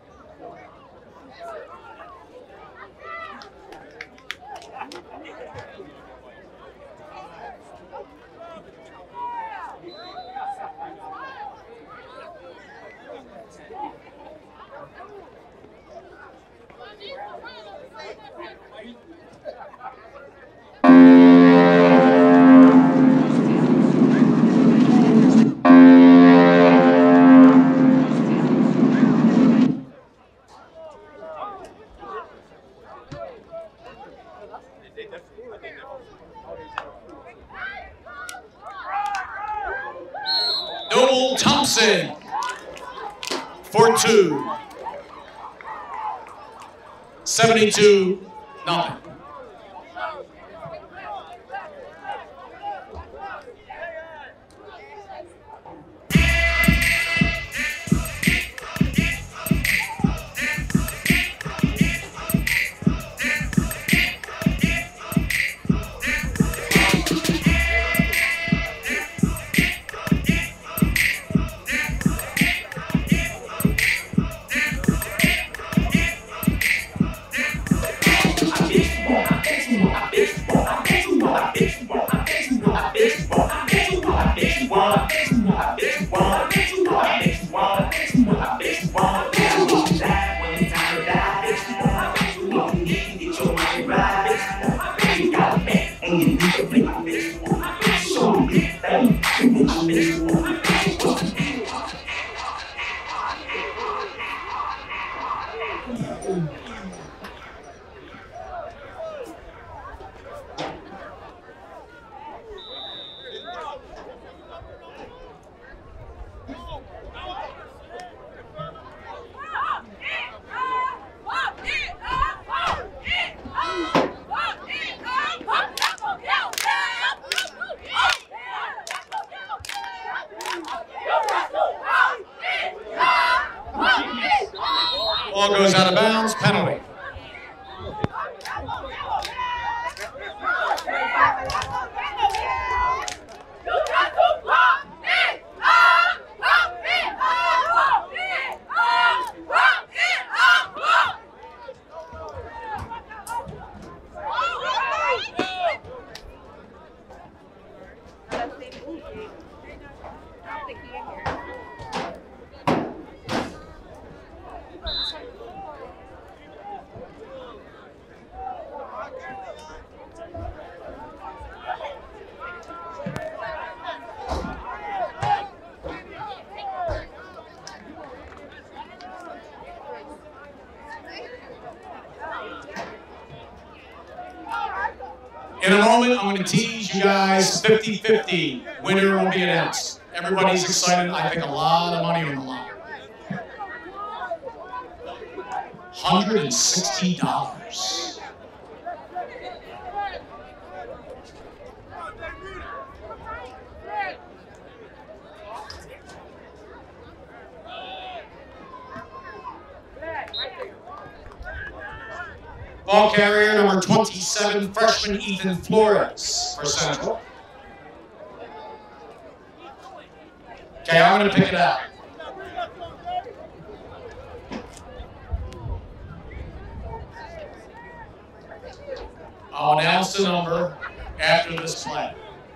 Noble Thompson for two. seventy-two nothing. Ball goes out of bounds, penalty. In a moment, I'm going to tease you guys fifty fifty. Winner will be announced. Everybody's excited. I think a lot of money on the line. one hundred sixty dollars. Ball carrier number twenty-seven, freshman Ethan Flores for Central. Okay, I'm going to pick it out. I'll announce the number after this play.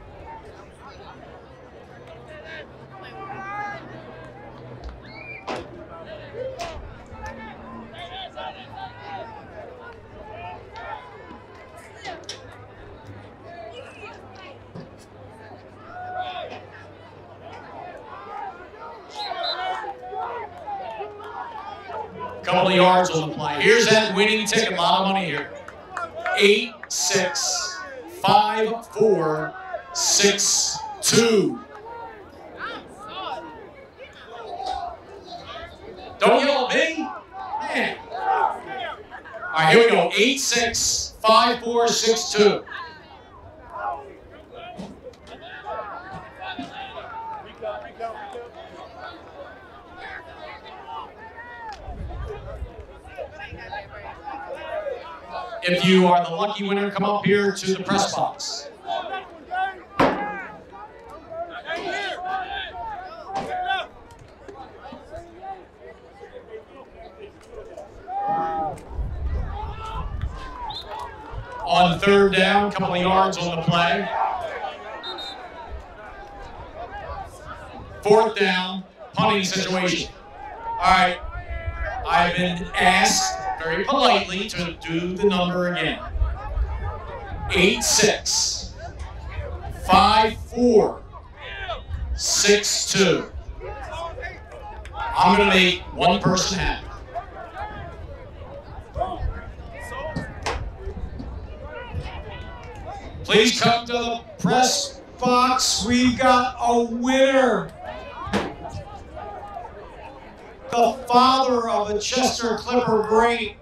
Couple of yards on the play. Here's that winning ticket. A lot of money here. Eight, six, five, four, six, two. Don't yell at me, man. All right, here we go. Eight, six, five, four, six, two. If you are the lucky winner, come up here to the press box. On third down, couple of yards on the play. Fourth down, punting situation. All right, I've been asked very politely to do the number again. Eight, six, five, four, six, two. I'm gonna make one person happy. Please come to the press box. We've got a winner. The father of a Chester Clipper great.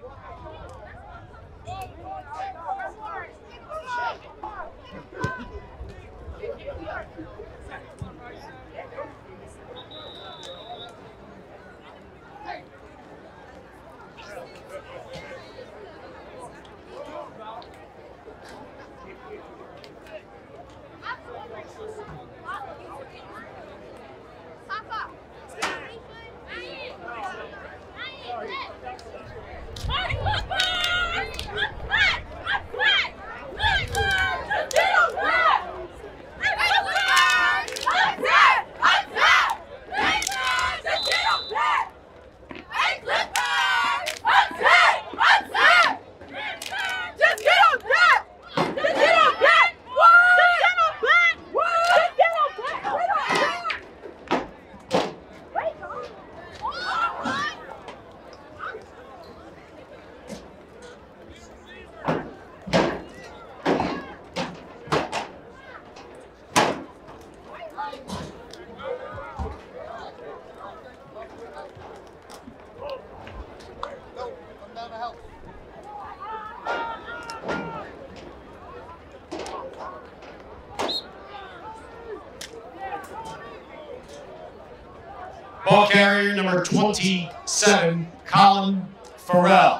Ball carrier number twenty-seven, Colin Farrell.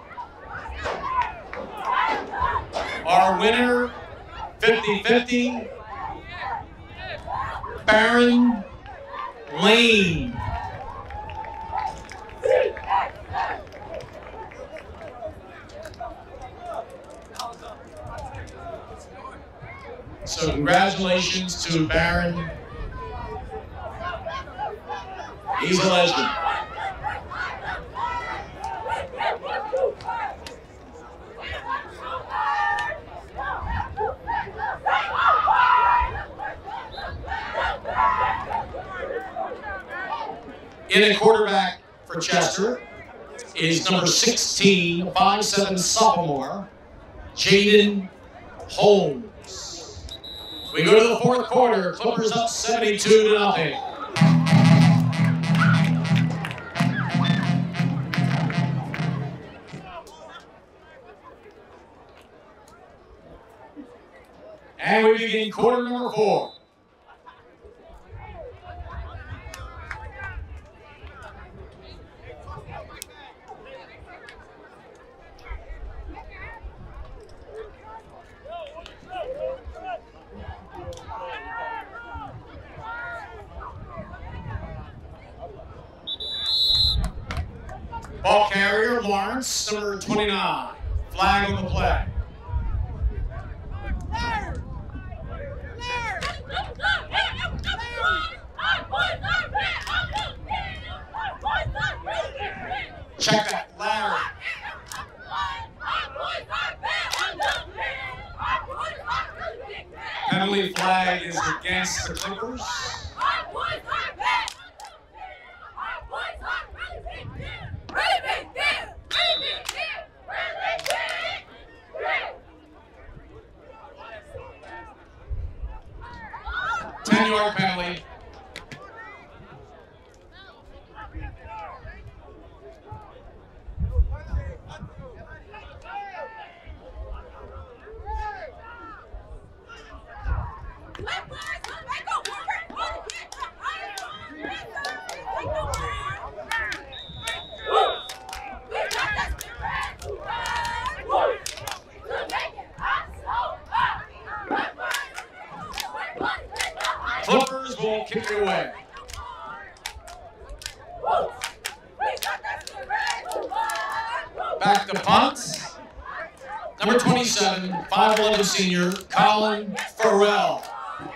Our winner, fifty fifty, Baron Lane. So congratulations to Baron. He's a legend. In a quarterback for Chester is number sixteen, five seven sophomore, Jaden Holmes. We go to the fourth quarter. Clippers up seventy-two to nothing. And we begin quarter number four. Ball carrier, Lawrence, number twenty-nine. Flag on the play. Check that, Larry. Penalty flag is against the Clippers. ten-yard penalty. Clippers will kick it away. Back to punt. Number twenty-seven, five eleven senior, Colin Farrell.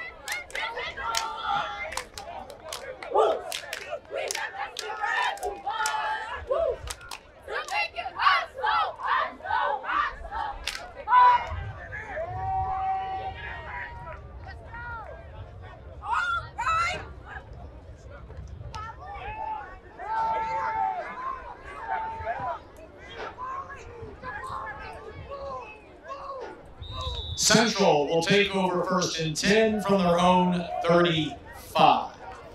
Central will take over first and ten from their own thirty-five.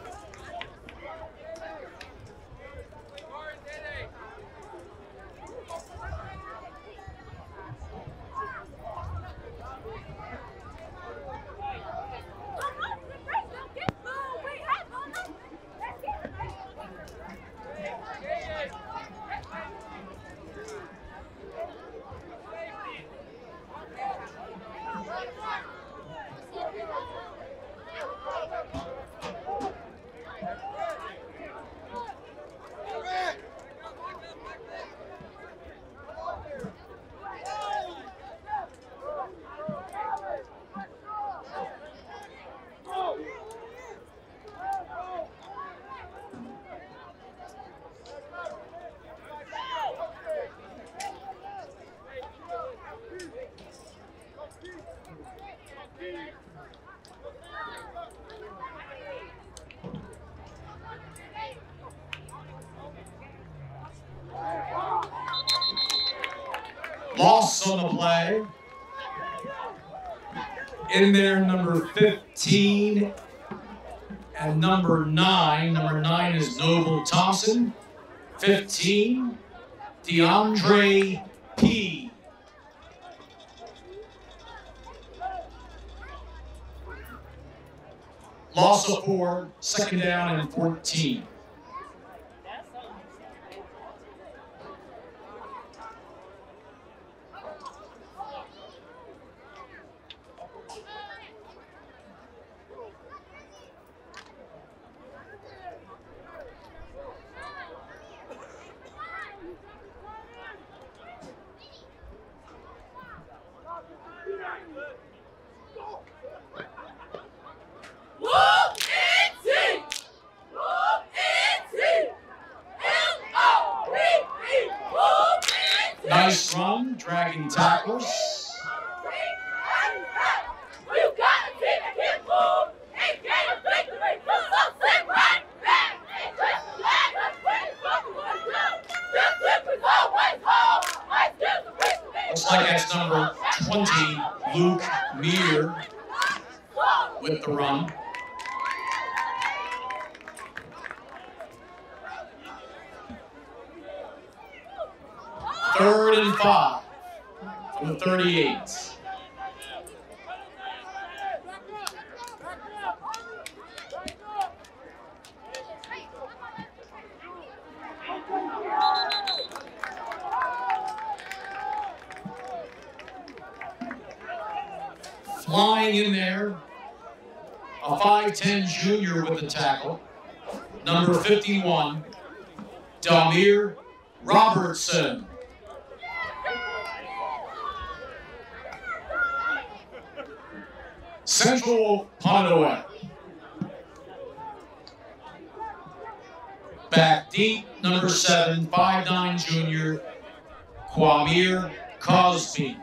Loss on the play. In there, number fifteen and number nine. Number nine is Noble Thompson. fifteen, DeAndre P. Loss of four, second down and fourteen. tackles. Looks like that's number twenty, Luke Meir, with the run. Third and five from the thirty-eight. Flying in there, a five ten junior with the tackle, number fifty-one, Damir Robertson. Central punt it away. Back deep, number seven, five nine junior, Kwamir Cosby.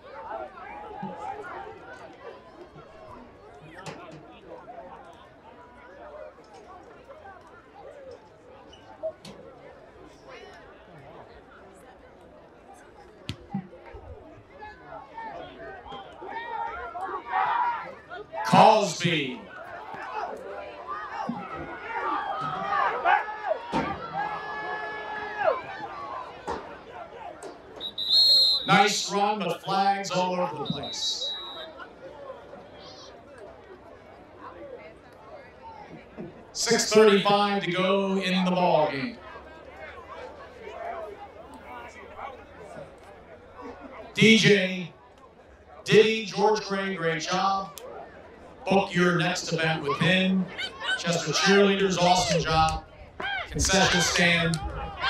Cosby. Nice run, but flags all over the place. six thirty-five to go in the ball game. D J, Diddy, George Gray, great job. Book your next event with him. Chester Cheerleaders, awesome job. Concession stand.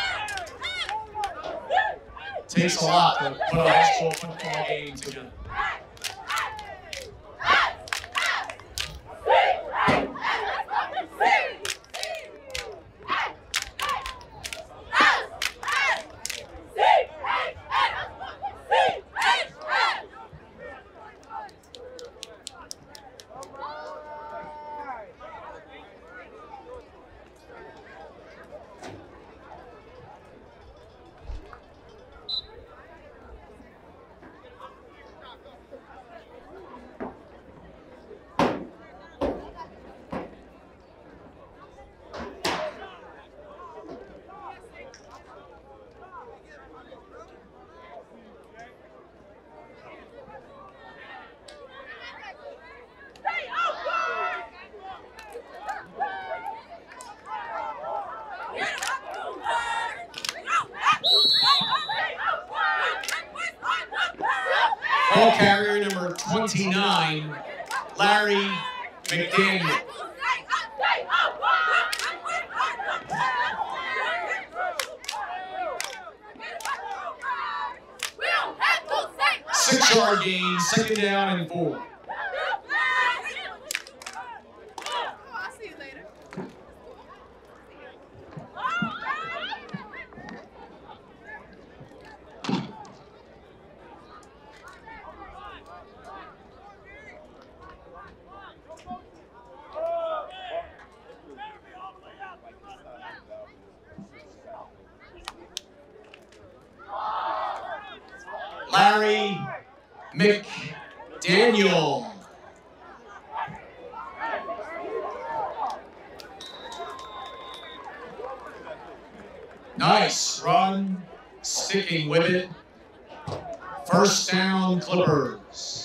Takes a lot to put a high school football game together. Ball carrier number twenty-nine, Larry McDaniel. Six yard gain, second down and four. Larry McDaniel. Nice run, sticking with it. First down, Clippers.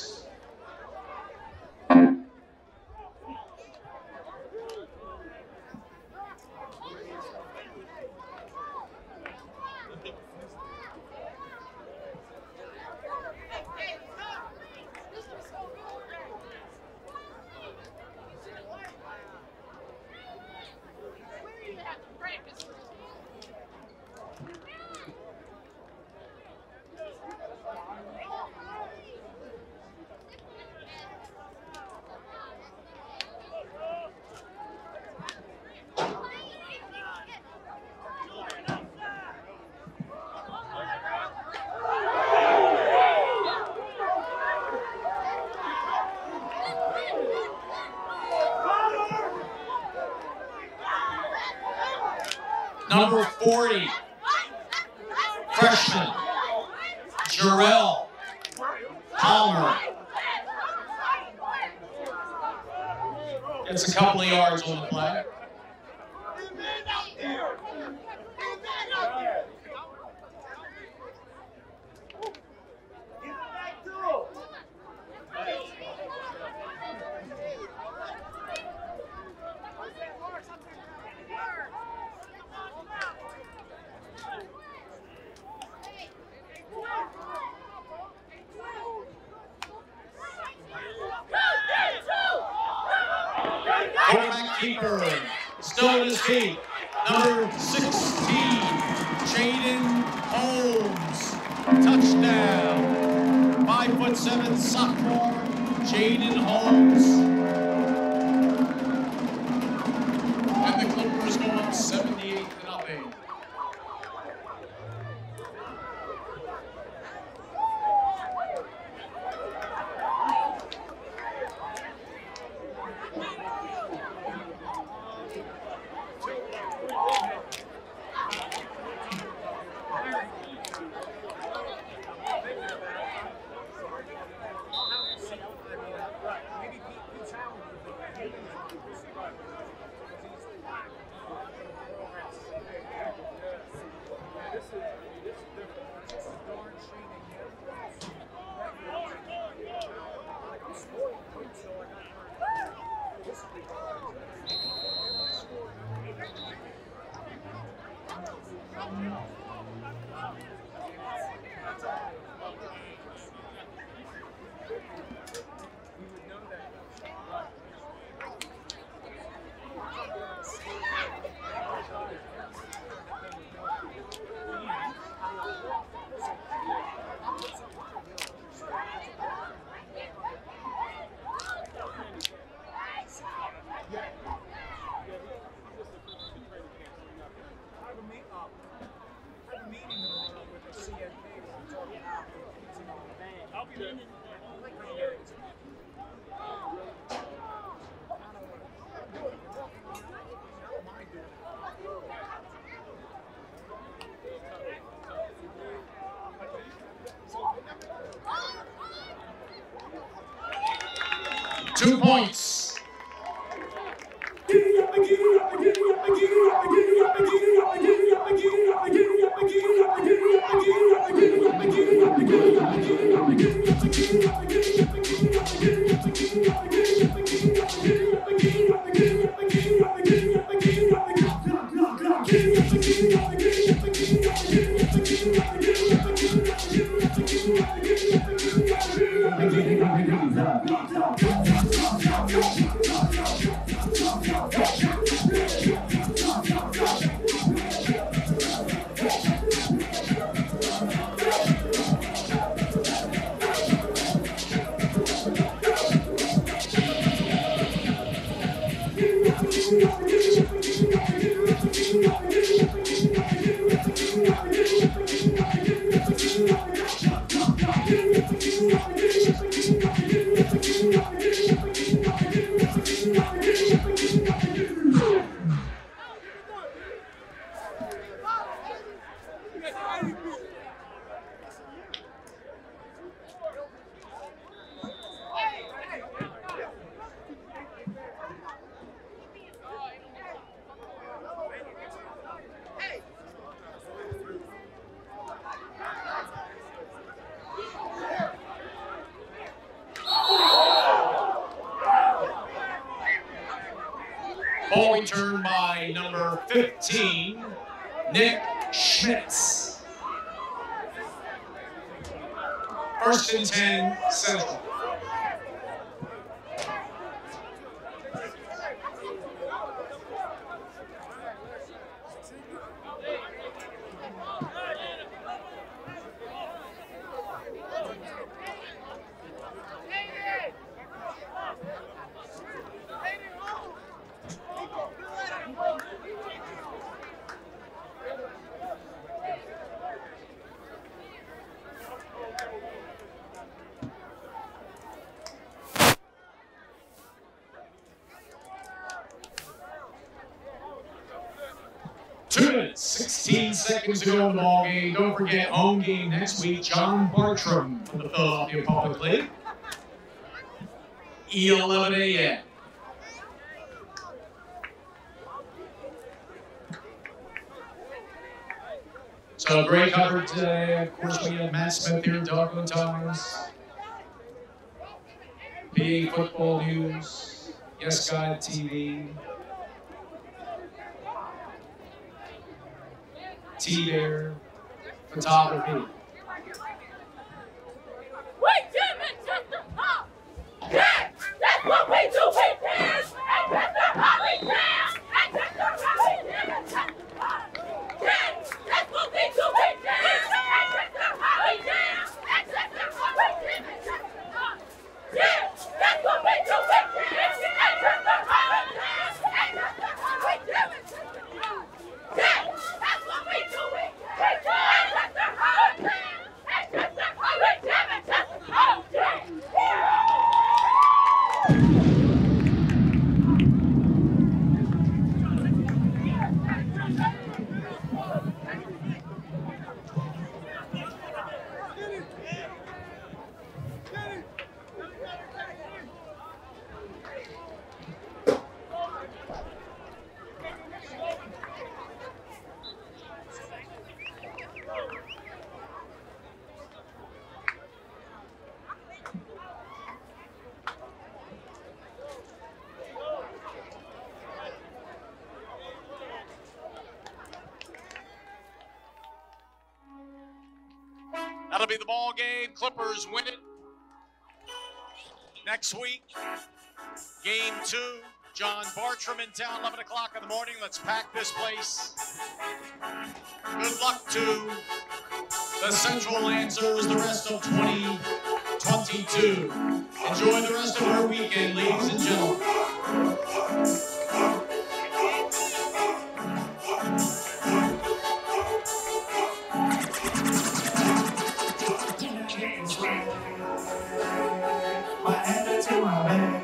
number forty, freshman, Jarrell Palmer. Gets a couple of yards on the play. Quarterback keeper, still on his feet, number sixteen, Jaden Holmes. Touchdown. Five foot seven sophomore, Jaden Holmes. And the Clippers go up seventy-eight to nothing. Two points. Ball returned by number fifteen, Nick Schmitz. First and ten, Central. minutes, sixteen seconds to go in the ball game. Don't forget, home game next week. John Bartram from the Philadelphia Public League. eleven a m So great coverage today. Of course, we have Matt Smith here, Doug Thomas, P A Football News, Yes Guide T V, T-Bear, Photography. We Jim and Chester Hall. Yeah, that's what we do. We dance and Chester Hall. We dance and Chester Hall. We dance and Chester Hall. Yeah, that's what we do. We dance and Chester Hall. We dance and Chester Hall. We dance and Chester Hall. Yeah, that's what we do. We dance and Chester Hall. We dance and Chester Hall. We dance and Chester Hall. Yeah, that's what we do. We dance and Chester Hall. We dance and Chester Hall. We dance and Chester Hall. Yeah. That'll be the ball game. Clippers win it. Next week, game two. John Bartram in town, eleven o'clock in the morning. Let's pack this place. Good luck to the Central Lancers the rest of twenty twenty-two. Enjoy the rest of our weekend, ladies and gentlemen. My attitude, my bad.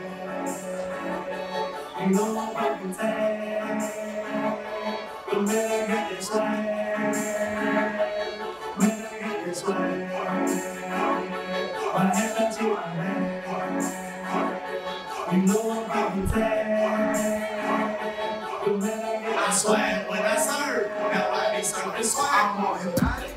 You know I'm fucking sad. But man, I got this swag. Man, I got this swag. My attitude, my bad. You know I'm fucking sad. But man, I got this swag. When I serve, now I be serving swag. I'm on him.